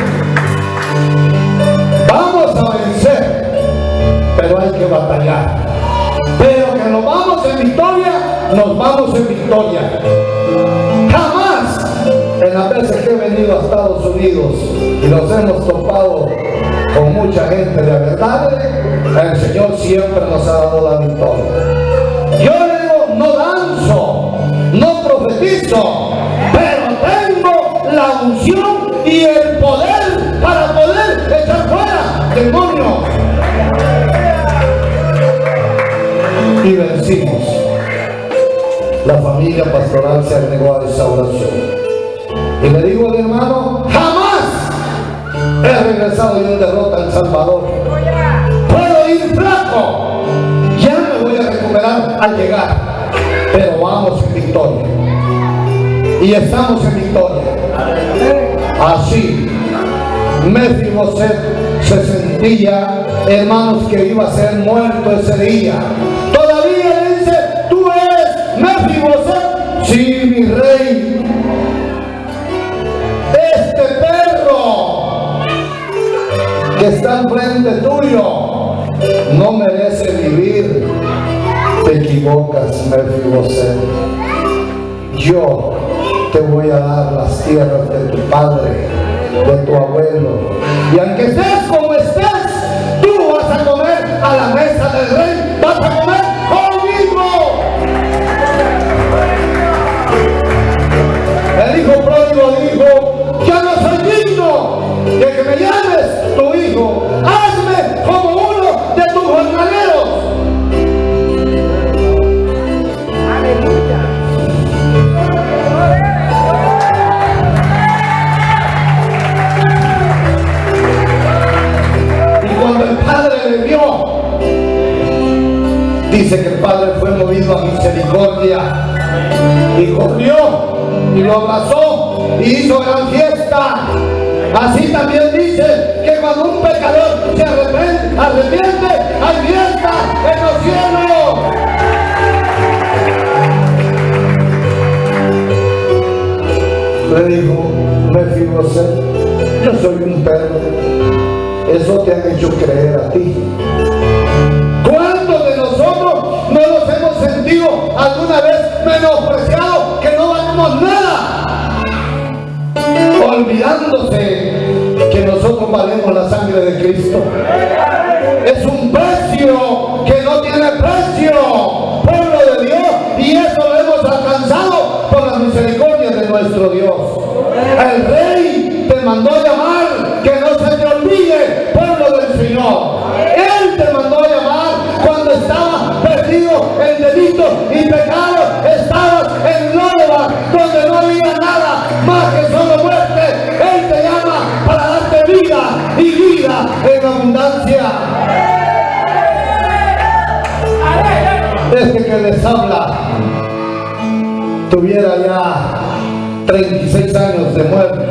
vamos a vencer, pero hay que batallar. Pero que nos vamos en victoria, nos vamos en victoria. Jamás, en las veces que he venido a Estados Unidos y nos hemos topado con mucha gente de verdad, el Señor siempre nos ha dado la victoria. Yo le digo: no danzo, no profetizo, pero tengo la unción y el poder para poder echar fuera demonios. Y vencimos. La familia pastoral se agregó a esa oración. Y le digo al hermano: jamás he regresado yo en derrota a El Salvador. Puedo ir flaco, ya me voy a recuperar al llegar, pero vamos en victoria. Y estamos en victoria. Así, Mefiboset se sentía, hermanos, que iba a ser muerto ese día. Todavía le dice: ¿tú eres Mefiboset? Sí, mi rey. Este perro que está enfrente tuyo no merece vivir. Te equivocas, Mefiboset. yo te voy a dar las tierras de tu padre, de tu abuelo. Y aunque estés como estés, tú vas a comer a la mesa del rey, vas a comer conmigo. El hijo pródigo dijo, ya no soy digno de que me llames tu hijo, hazme como uno de tus jornaleros. Dice que el padre fue movido a misericordia y corrió y lo abrazó y hizo gran fiesta. Así también dice que cuando un pecador se arrepiente, hay fiesta en los cielos. Le dijo Mefiboset, yo soy un perro. Eso te han hecho creer a ti. ¿Cuántos de nosotros no nos hemos sentido alguna vez menospreciados, que no valemos nada? Olvidándose que nosotros valemos la sangre de Cristo. Es un precio que no tiene precio, pueblo de Dios, y eso lo hemos alcanzado por la misericordia de nuestro Dios. El Rey te mandó a llamar, que no se te olvide, pueblo del Señor. Él te mandó a llamar cuando estabas perdido en delitos y pecados, estabas en Lodebar, donde no había nada más que solo muerte. Él te llama para darte vida y vida en abundancia. Este que les habla tuviera ya 36 años de muerto,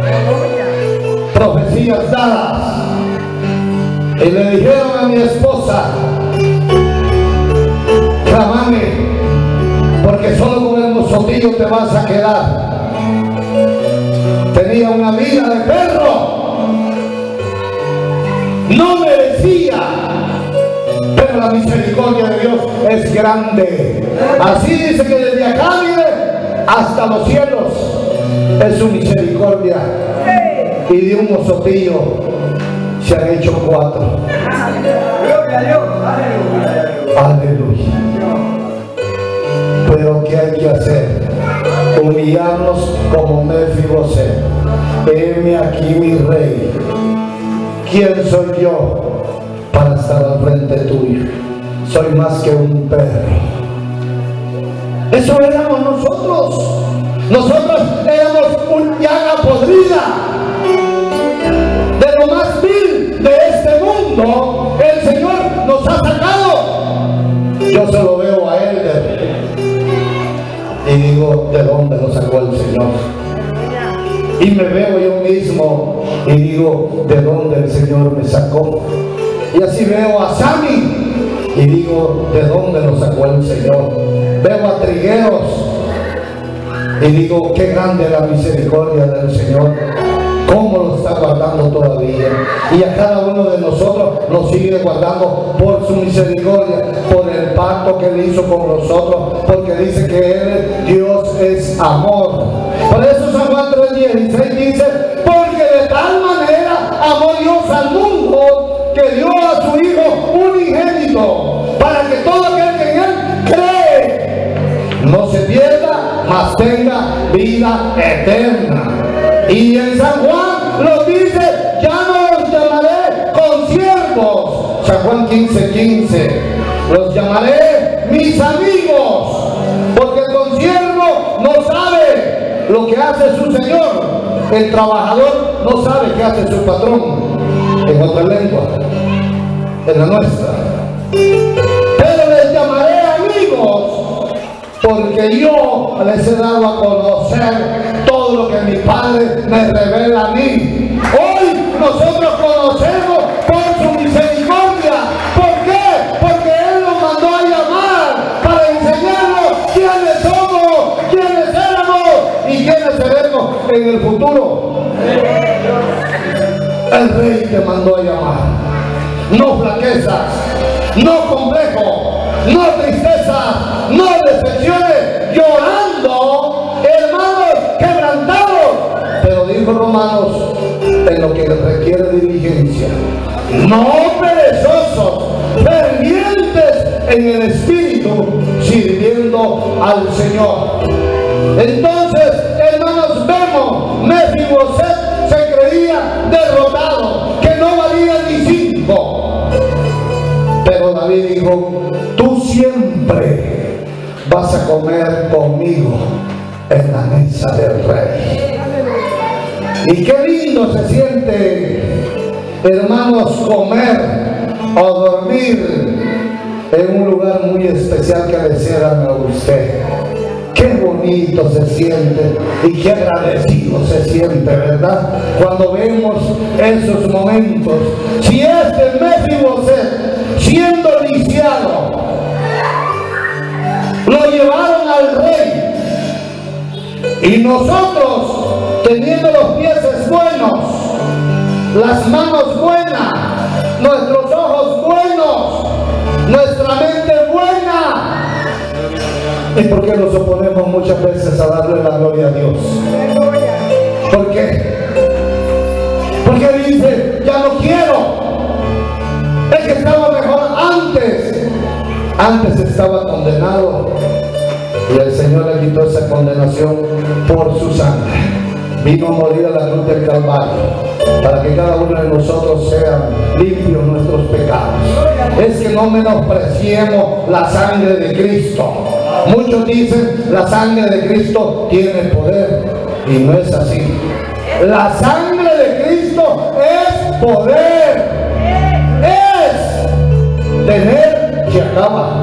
profecías dadas, y le dijeron a mi esposa, clamame, porque solo con el mozotillo te vas a quedar. Tenía una vida de perro, no merecía, pero la misericordia de Dios es grande. Así dice que desde acá vive hasta los cielos es su misericordia, y de un mozotillo se han hecho 4. Aleluya. Pero ¿qué hay que hacer? Humillarnos como Mefiboset. Heme aquí mi rey. ¿Quién soy yo para estar al frente tuyo? Soy más que un perro. Eso éramos nosotros. Nosotros éramos un llaga podrida. De lo más vil de este mundo, el Señor nos ha sacado. Yo se lo veo a Elder y digo, ¿de dónde lo sacó el Señor? Y me veo yo mismo y digo, ¿de dónde el Señor me sacó? Y así veo a Sammy y digo, ¿de dónde lo sacó el Señor? Veo a Trigueros y digo, qué grande es la misericordia del Señor, cómo lo está guardando todavía, y a cada uno de nosotros nos sigue guardando por su misericordia, por el pacto que Él hizo con nosotros, porque dice que Él, Dios es amor. Por eso San Juan 3:16 dice, porque de tal manera amó Dios al mundo, que dio a su Hijo unigénito, para que todo aquel que en Él cree no se pierda, mas tenga vida eterna. Y en San Juan lo dice, ya no los llamaré consiervos. San Juan 15:15, los llamaré mis amigos, porque el consiervo no sabe lo que hace su señor, el trabajador no sabe qué hace su patrón, en otra lengua, en la nuestra. Pero les llamaré amigos, porque yo les he dado a conocer todo lo que mi Padre me revela a mí. Hoy nosotros conocemos por su misericordia. ¿Por qué? Porque Él nos mandó a llamar para enseñarnos quiénes somos, quiénes éramos y quiénes seremos en el futuro. El Rey te mandó a llamar. No flaquezas, no complejo, no tristeza, no decepciones, llorando quebrantados, pero dijo Romanos, en lo que requiere diligencia, no perezosos, fervientes en el espíritu, sirviendo al Señor. Entonces, hermanos, vemos, Mefiboset se creía derrotado, que no valía ni 5. Pero David dijo, tú siempre vas a comer conmigo en la mesa del rey. Y qué lindo se siente, hermanos, comer o dormir en un lugar muy especial que le cedan a usted. Qué bonito se siente y qué agradecido se siente, ¿verdad? Cuando vemos esos momentos. Si este Mefiboset, siendo lisiado, lo llevaron al rey, y nosotros, teniendo los pies buenos, las manos buenas, nuestros ojos buenos, nuestra mente buena, ¿y por qué nos oponemos muchas veces a darle la gloria a Dios? ¿Por qué? Porque dice, ya no quiero. Es que estaba mejor antes. Antes estaba condenado y el Señor le quitó esa condenación por su sangre. Vino a morir a la cruz del Calvario para que cada uno de nosotros sea limpios nuestros pecados. Es que no menospreciemos la sangre de Cristo. Muchos dicen la sangre de Cristo tiene poder, y no es así. La sangre de Cristo es poder, es tener que acaba.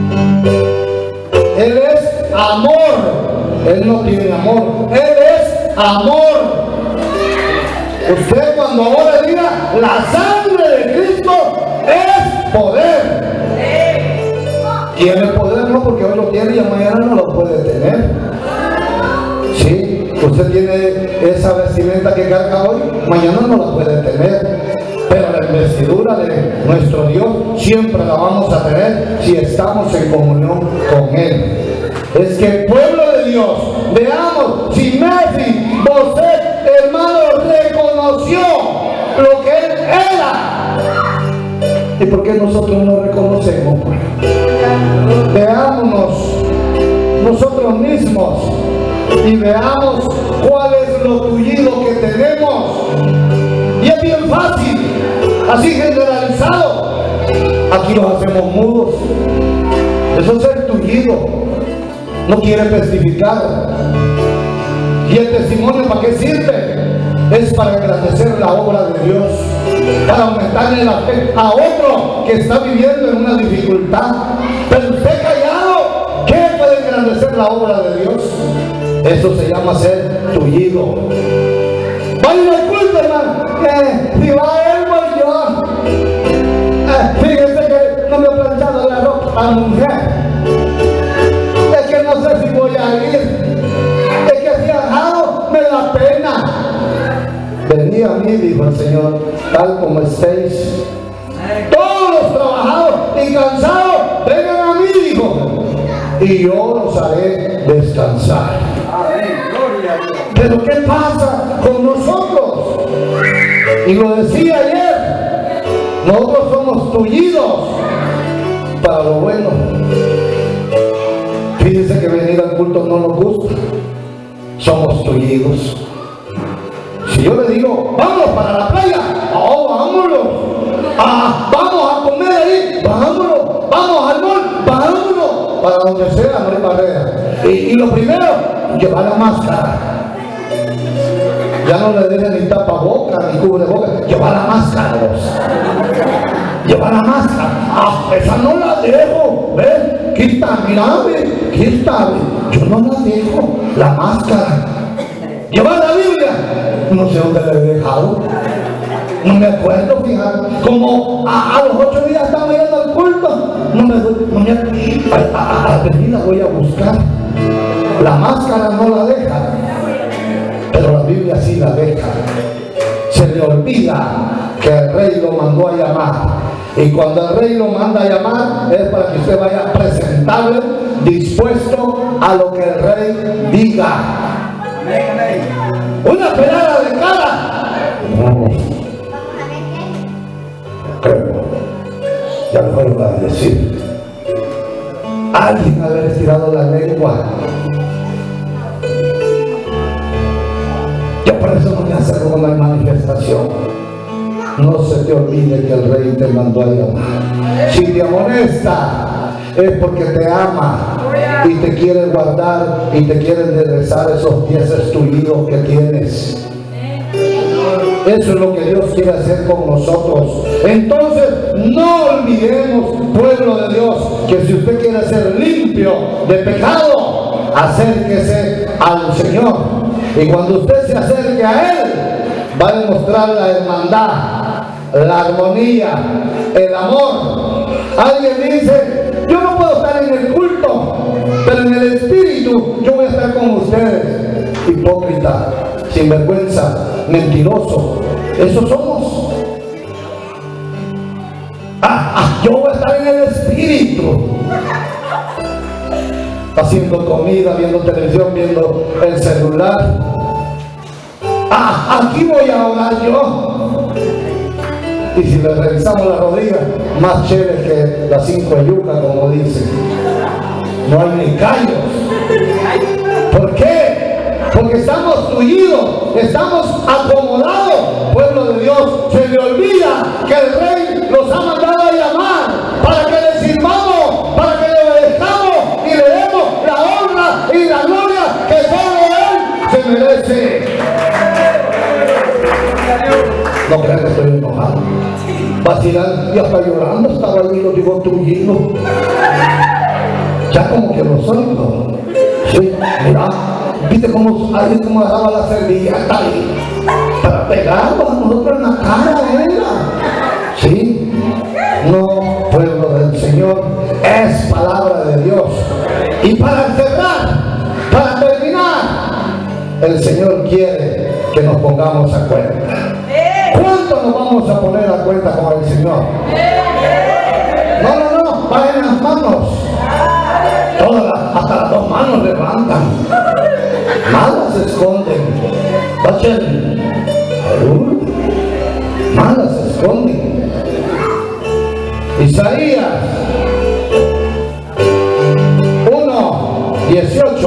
Él es amor, Él no tiene amor, Él es amor. Usted cuando ora diga, la sangre de Cristo es poder. Tiene poder, no porque hoy lo tiene y mañana no lo puede tener. Sí, usted tiene esa vestimenta que carga hoy, mañana no la puede tener. Pero la investidura de nuestro Dios siempre la vamos a tener si estamos en comunión con Él. Es que el pueblo de Dios, veamos, si Mefiboset, hermano, reconoció lo que él era. ¿Y por qué nosotros no reconocemos? Veámonos nosotros mismos y veamos cuál es lo tullido que tenemos. Y es bien fácil, así generalizado. Aquí los hacemos mudos. Eso es el tullido. No quiere testificar. ¿Y el testimonio para qué sirve? Es para engrandecer la obra de Dios, para aumentarle la fe a otro que está viviendo en una dificultad. Pero usted callado, ¿qué puede engrandecer la obra de Dios? Eso se llama ser tullido. Vaya al culto, hermano. Si va él, voy yo. Fíjese que no me he planchado la ropa a mujer. Es que no sé si voy a ir. Es que si ajado me da pena. Venid a mí, dijo el Señor, tal como estéis. Todos los trabajados y cansados, vengan a mí, dijo, y yo los haré descansar. Pero ¿qué pasa con nosotros? Y lo decía ayer, nosotros somos tullidos para lo bueno. Fíjense que venir al culto no nos gusta, somos tullidos. Si yo le digo, vamos para la playa, oh, vámonos. Vamos a comer ahí, vámonos. Vamos al mall, vámonos. Para donde sea, no hay barrera. Y lo primero, llevar la máscara. Ya no le dejen ni tapaboca ni cubreboca, llevar la máscara. Llevar la máscara. Esa no la dejo. ¿Ves? Quítame, quítame. Yo no la dejo, la máscara. Llevar la Biblia. No sé dónde la he dejado. No me acuerdo, fíjate. Como a los 8 días estaba yendo al culto. A venir la voy a buscar. La máscara no la deja, pero la Biblia sí la deja. Se le olvida que el rey lo mandó a llamar. Y cuando el rey lo manda a llamar es para que usted vaya presentable, dispuesto a lo que el rey diga. Una pelada de cara. Vamos. Creo. Ya lo vuelvo a decir. Alguien haber estirado la lengua. Yo por eso no me acerco cuando hay manifestación. No se te olvide que el rey te mandó a llamar. Si te amonesta, es porque te ama y te quiere guardar y te quiere enderezar esos pies estullidos que tienes. Eso es lo que Dios quiere hacer con nosotros. Entonces, no olvidemos, pueblo de Dios, que si usted quiere ser limpio de pecado, acérquese al Señor. Y cuando usted se acerque a Él, va a demostrar la hermandad, la armonía, el amor. Alguien dice, yo no puedo estar en el culto, pero en el espíritu yo voy a estar con ustedes. Hipócrita, sinvergüenza, mentiroso. Eso somos. Yo voy a estar en el espíritu, haciendo comida, viendo televisión, viendo el celular. Aquí voy a orar yo. Y si le revisamos la rodilla, más chévere que las 5 de yuca, como dicen. No hay ni callos. ¿Por qué? Porque estamos tullidos, estamos acomodados. Pueblo de Dios, se le olvida que el Rey los ha mandado a llamar para que le sirvamos, para que le obedezcamos y le demos la honra y la gloria que solo Él se merece. No crean que estoy enojado. Vacilar y hasta llorando estaba ahí, lo digo tullido. Ya como que los oigo. Sí, mira, viste cómo alguien como agarraba la servilleta ahí para pegarnos a nosotros en la cara, ¿verdad? Sí, no, pueblo del Señor, es palabra de Dios. Y para cerrar, para terminar, el Señor quiere que nos pongamos a cuenta. ¿Cuánto nos vamos a poner a cuenta con el Señor? No, bajen las manos. Hasta las 2 manos levantan. Malas se esconden. Bachen. Malas se esconden. Isaías 1:18.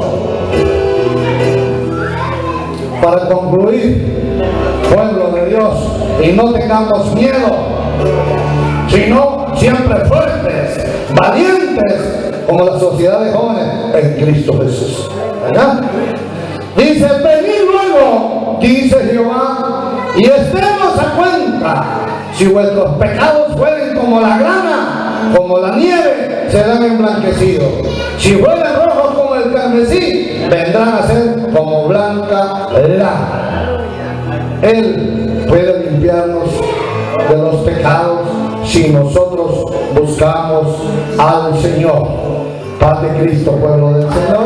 Para concluir, pueblo de Dios, y no tengamos miedo, sino siempre fuertes, valientes, como la sociedad de jóvenes en Cristo Jesús. ¿Verdad? Dice, venid luego, dice Jehová, y estemos a cuenta. Si vuestros pecados fueren como la grana, como la nieve, serán emblanquecidos. Si fueren rojos como el carmesí, vendrán a ser como blanca lana. Él puede limpiarnos de los pecados si nosotros buscamos al Señor. Paz de Cristo, pueblo del Señor.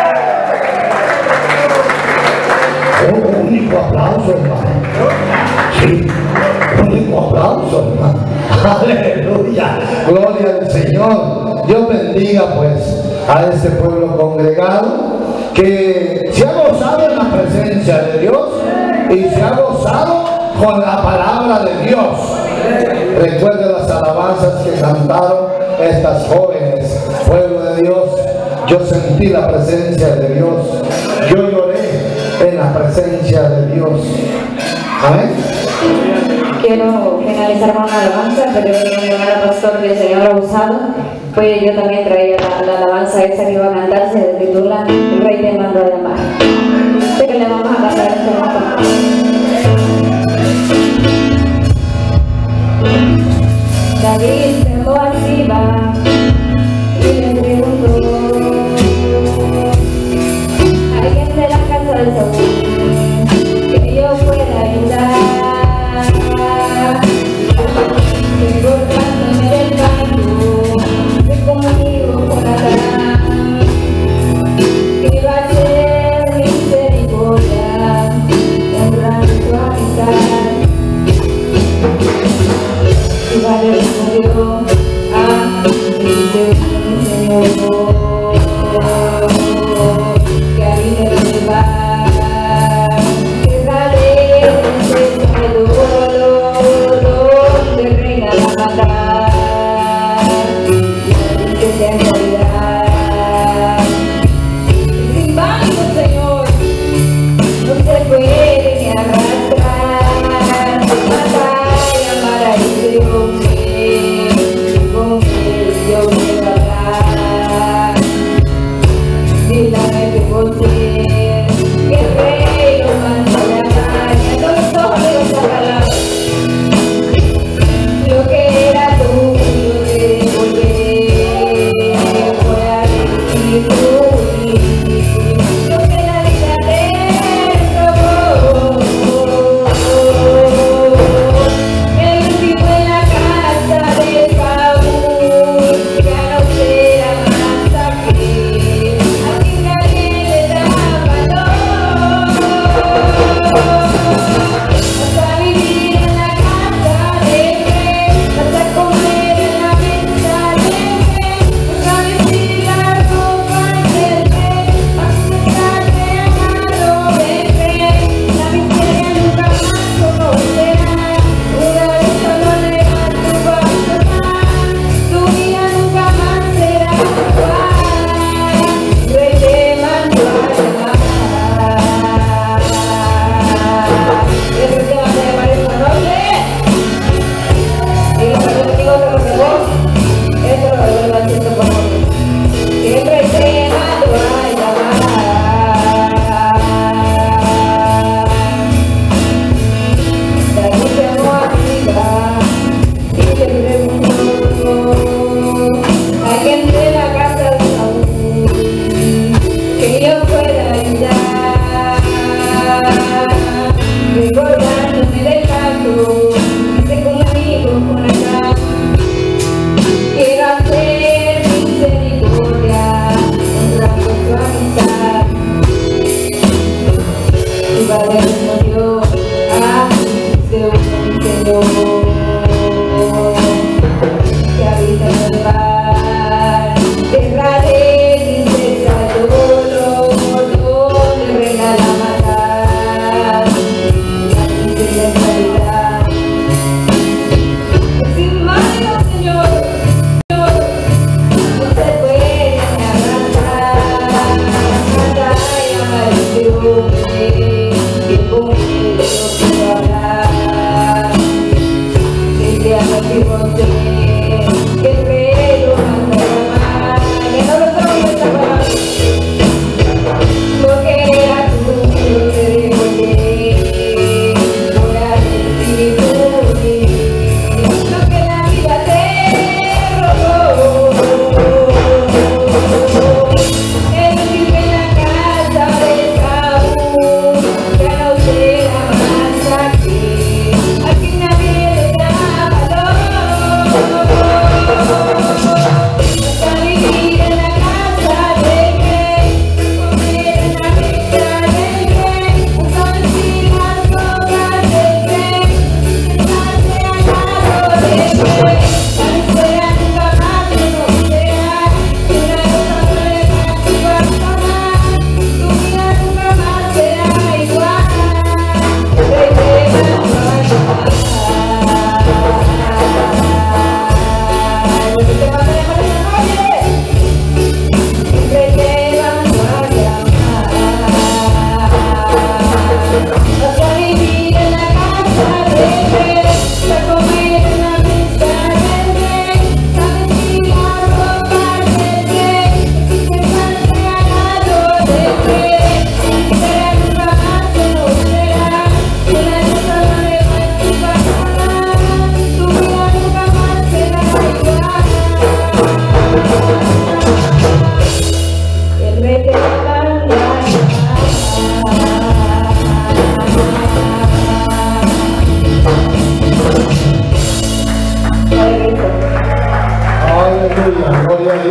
Un único aplauso, hermano. Sí, un único aplauso, hermano. Aleluya, gloria al Señor. Dios bendiga pues a este pueblo congregado que se ha gozado en la presencia de Dios y se ha gozado con la palabra de Dios. Recuerde las alabanzas que cantaron estas jóvenes. Pueblo de Dios, yo sentí la presencia de Dios, yo lloré en la presencia de Dios. Amén. Quiero finalizar con una alabanza, pero yo quiero llamar al pastor que el Señor ha usado. Pues yo también traía la alabanza esa que iba a cantar, se titula El Rey te mandó a llamar. Sé que le vamos a cantar este momento. David se fue a Siba y le preguntó: ¿alguien de la casa de Saúl que yo pueda ayudar? Que cortándome del baño se conmigo por acá, que va a ser misericordia, honrando su amistad. Y va a respondió a mi Señor, que a mí me va.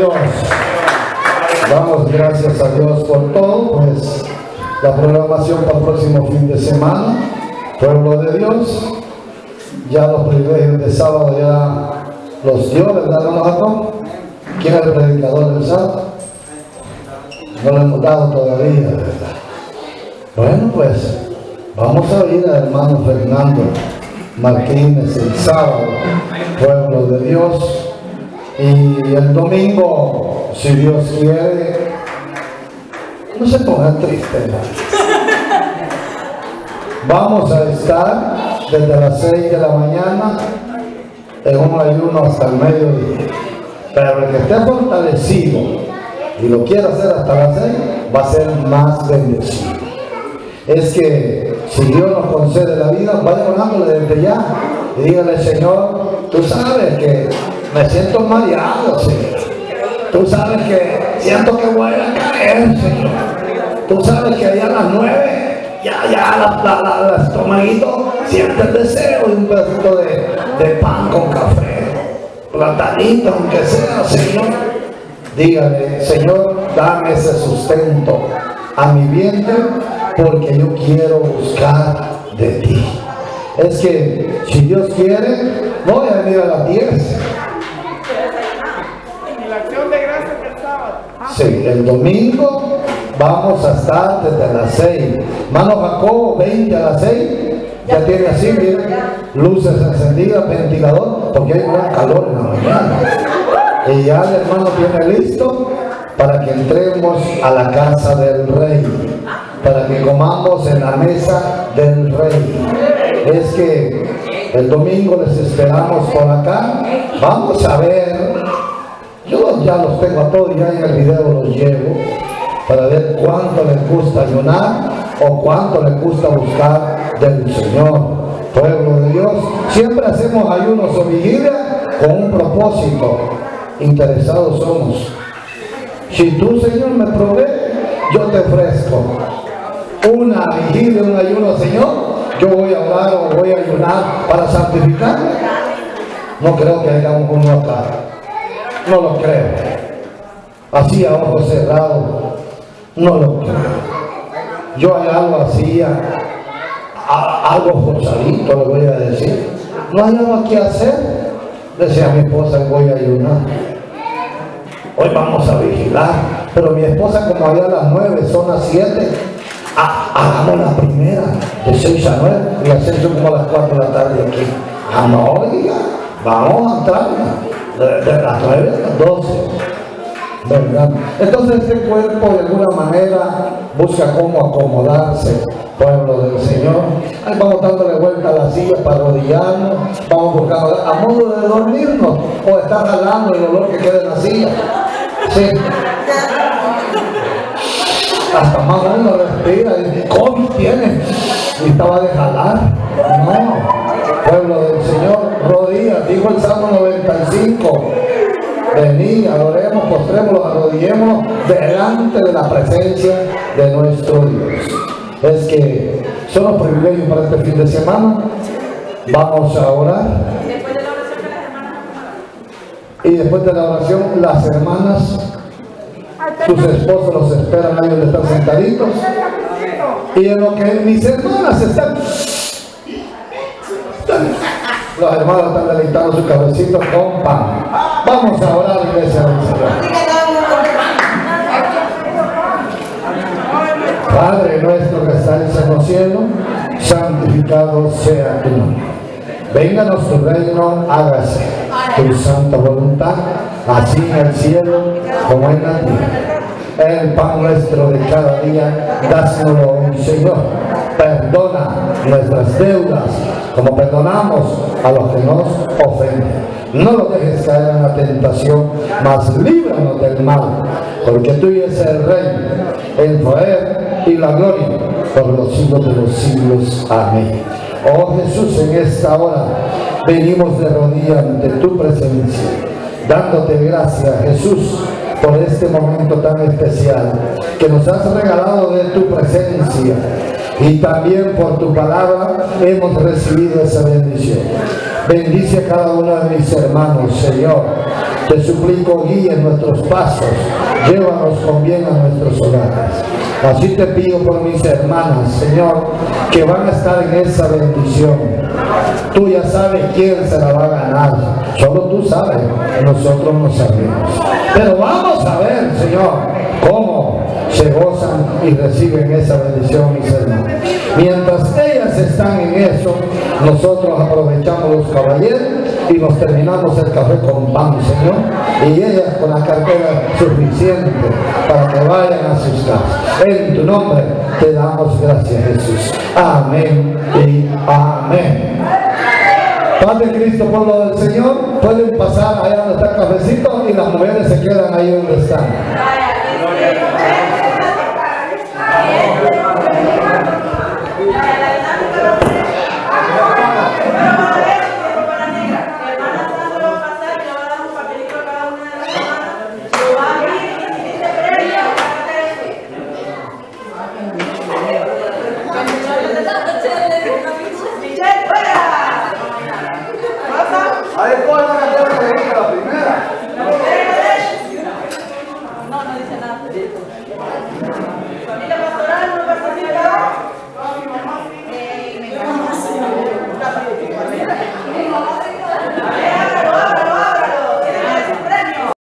Dios. Damos gracias a Dios por todo, pues la programación para el próximo fin de semana, pueblo de Dios, ya los privilegios de sábado ya los dio, ¿verdad, hermano Jacob? ¿Quién es el predicador del sábado? No lo hemos dado todavía, ¿verdad? Bueno, pues vamos a oír al hermano Fernando Martínez el sábado, pueblo de Dios, y el domingo, si Dios quiere, no se pongan tristes, ¿no? Vamos a estar desde las 6 de la mañana en un ayuno hasta el mediodía, pero el que esté fortalecido y lo quiera hacer hasta las 6 va a ser más bendecido. Es que si Dios nos concede la vida, vaya orándole desde ya y dígale: Señor, tú sabes que me siento mareado, Señor. Tú sabes que siento que voy a caer, Señor. Tú sabes que allá a las 9 ya el estomaguito siente el deseo de un pedacito de pan con café, platanito, aunque sea, Señor. Dígale: Señor, dame ese sustento a mi vientre, porque yo quiero buscar de ti. Es que si Dios quiere, voy a venir a las 10. Y la acción de gracias del sábado. Sí, el domingo vamos a estar desde las 6. Mano Jacobo, 20 a las 6. Ya tiene así, miren, luces encendidas, ventilador, porque hay gran calor en la mañana. Y ya el hermano tiene listo para que entremos a la casa del rey, para que comamos en la mesa del rey. Es que el domingo les esperamos por acá. Vamos a ver, yo ya los tengo a todos, ya en el video los llevo, para ver cuánto les gusta ayunar o cuánto les gusta buscar del Señor. Pueblo de Dios, siempre hacemos ayunos o vigilia con un propósito. Interesados somos. Si tú, Señor, me provee, yo te ofrezco una vigilia, un ayuno, Señor. Yo voy a orar o voy a ayunar para santificarme. No creo que haya uno acá. No lo creo. Así a ojos cerrados. No lo creo. Yo hay algo así, algo forzadito, le voy a decir. No hay nada que hacer. Decía mi esposa: voy a ayunar. Hoy vamos a vigilar. Pero mi esposa, como allá a las 9, son las 7. Hagamos la primera, de 6 a 9. Y las 6 son como a las 4 de la tarde aquí. No, oiga, vamos a entrar de las 9 a las 12. ¿Verdad? Entonces este cuerpo de alguna manera busca cómo acomodarse, pueblo del Señor. Ahí vamos dándole vuelta a la silla para arrodillarnos, vamos buscando a modo de dormirnos o estar jalando el olor que queda en la silla. Sí. Hasta más uno respira y dice: ¿cómo tiene? Y estaba de jalar. No, pueblo del Señor, rodillas, dijo el Salmo 95. Venid, adoremos, postrémonos, arrodillémonos delante de la presencia de nuestro Dios. Es que son los privilegios para este fin de semana. Vamos a orar. Y después de la oración, las hermanas, sus esposos los esperan ahí donde están sentaditos. Y en lo que mis hermanas están, los hermanos están deleitando su cabecito con pan. Vamos a orar, iglesia del Señor. Padre nuestro que estás en los cielos, santificado sea tu nombre. Vénganos tu reino, hágase tu santa voluntad, así en el cielo como en la tierra. El pan nuestro de cada día, dásnoslo hoy, Señor. Perdona nuestras deudas, como perdonamos a los que nos ofenden. No nos dejes caer en la tentación, mas líbranos del mal, porque tuyo es el reino, el poder y la gloria por los siglos de los siglos. Amén. Oh Jesús, en esta hora venimos de rodillas ante tu presencia, dándote gracias, Jesús, por este momento tan especial que nos has regalado de tu presencia, y también por tu palabra hemos recibido esa bendición. Bendice a cada uno de mis hermanos, Señor. Te suplico, guíe nuestros pasos, llévanos con bien a nuestros hogares. Así te pido por mis hermanas, Señor, que van a estar en esa bendición. Tú ya sabes quién se la va a ganar, solo tú sabes, nosotros no sabemos. Pero vamos a ver, Señor, cómo se gozan y reciben esa bendición, mis hermanos. Mientras ellas están en eso, nosotros aprovechamos los caballeros y nos terminamos el café con pan, Señor, y ellas con la cartera suficiente para que vayan a sus casas. En tu nombre te damos gracias, Jesús. Amén y amén. Paz de Cristo, pueblo del Señor. Pueden pasar allá donde está el cafecito y las mujeres se quedan ahí donde están.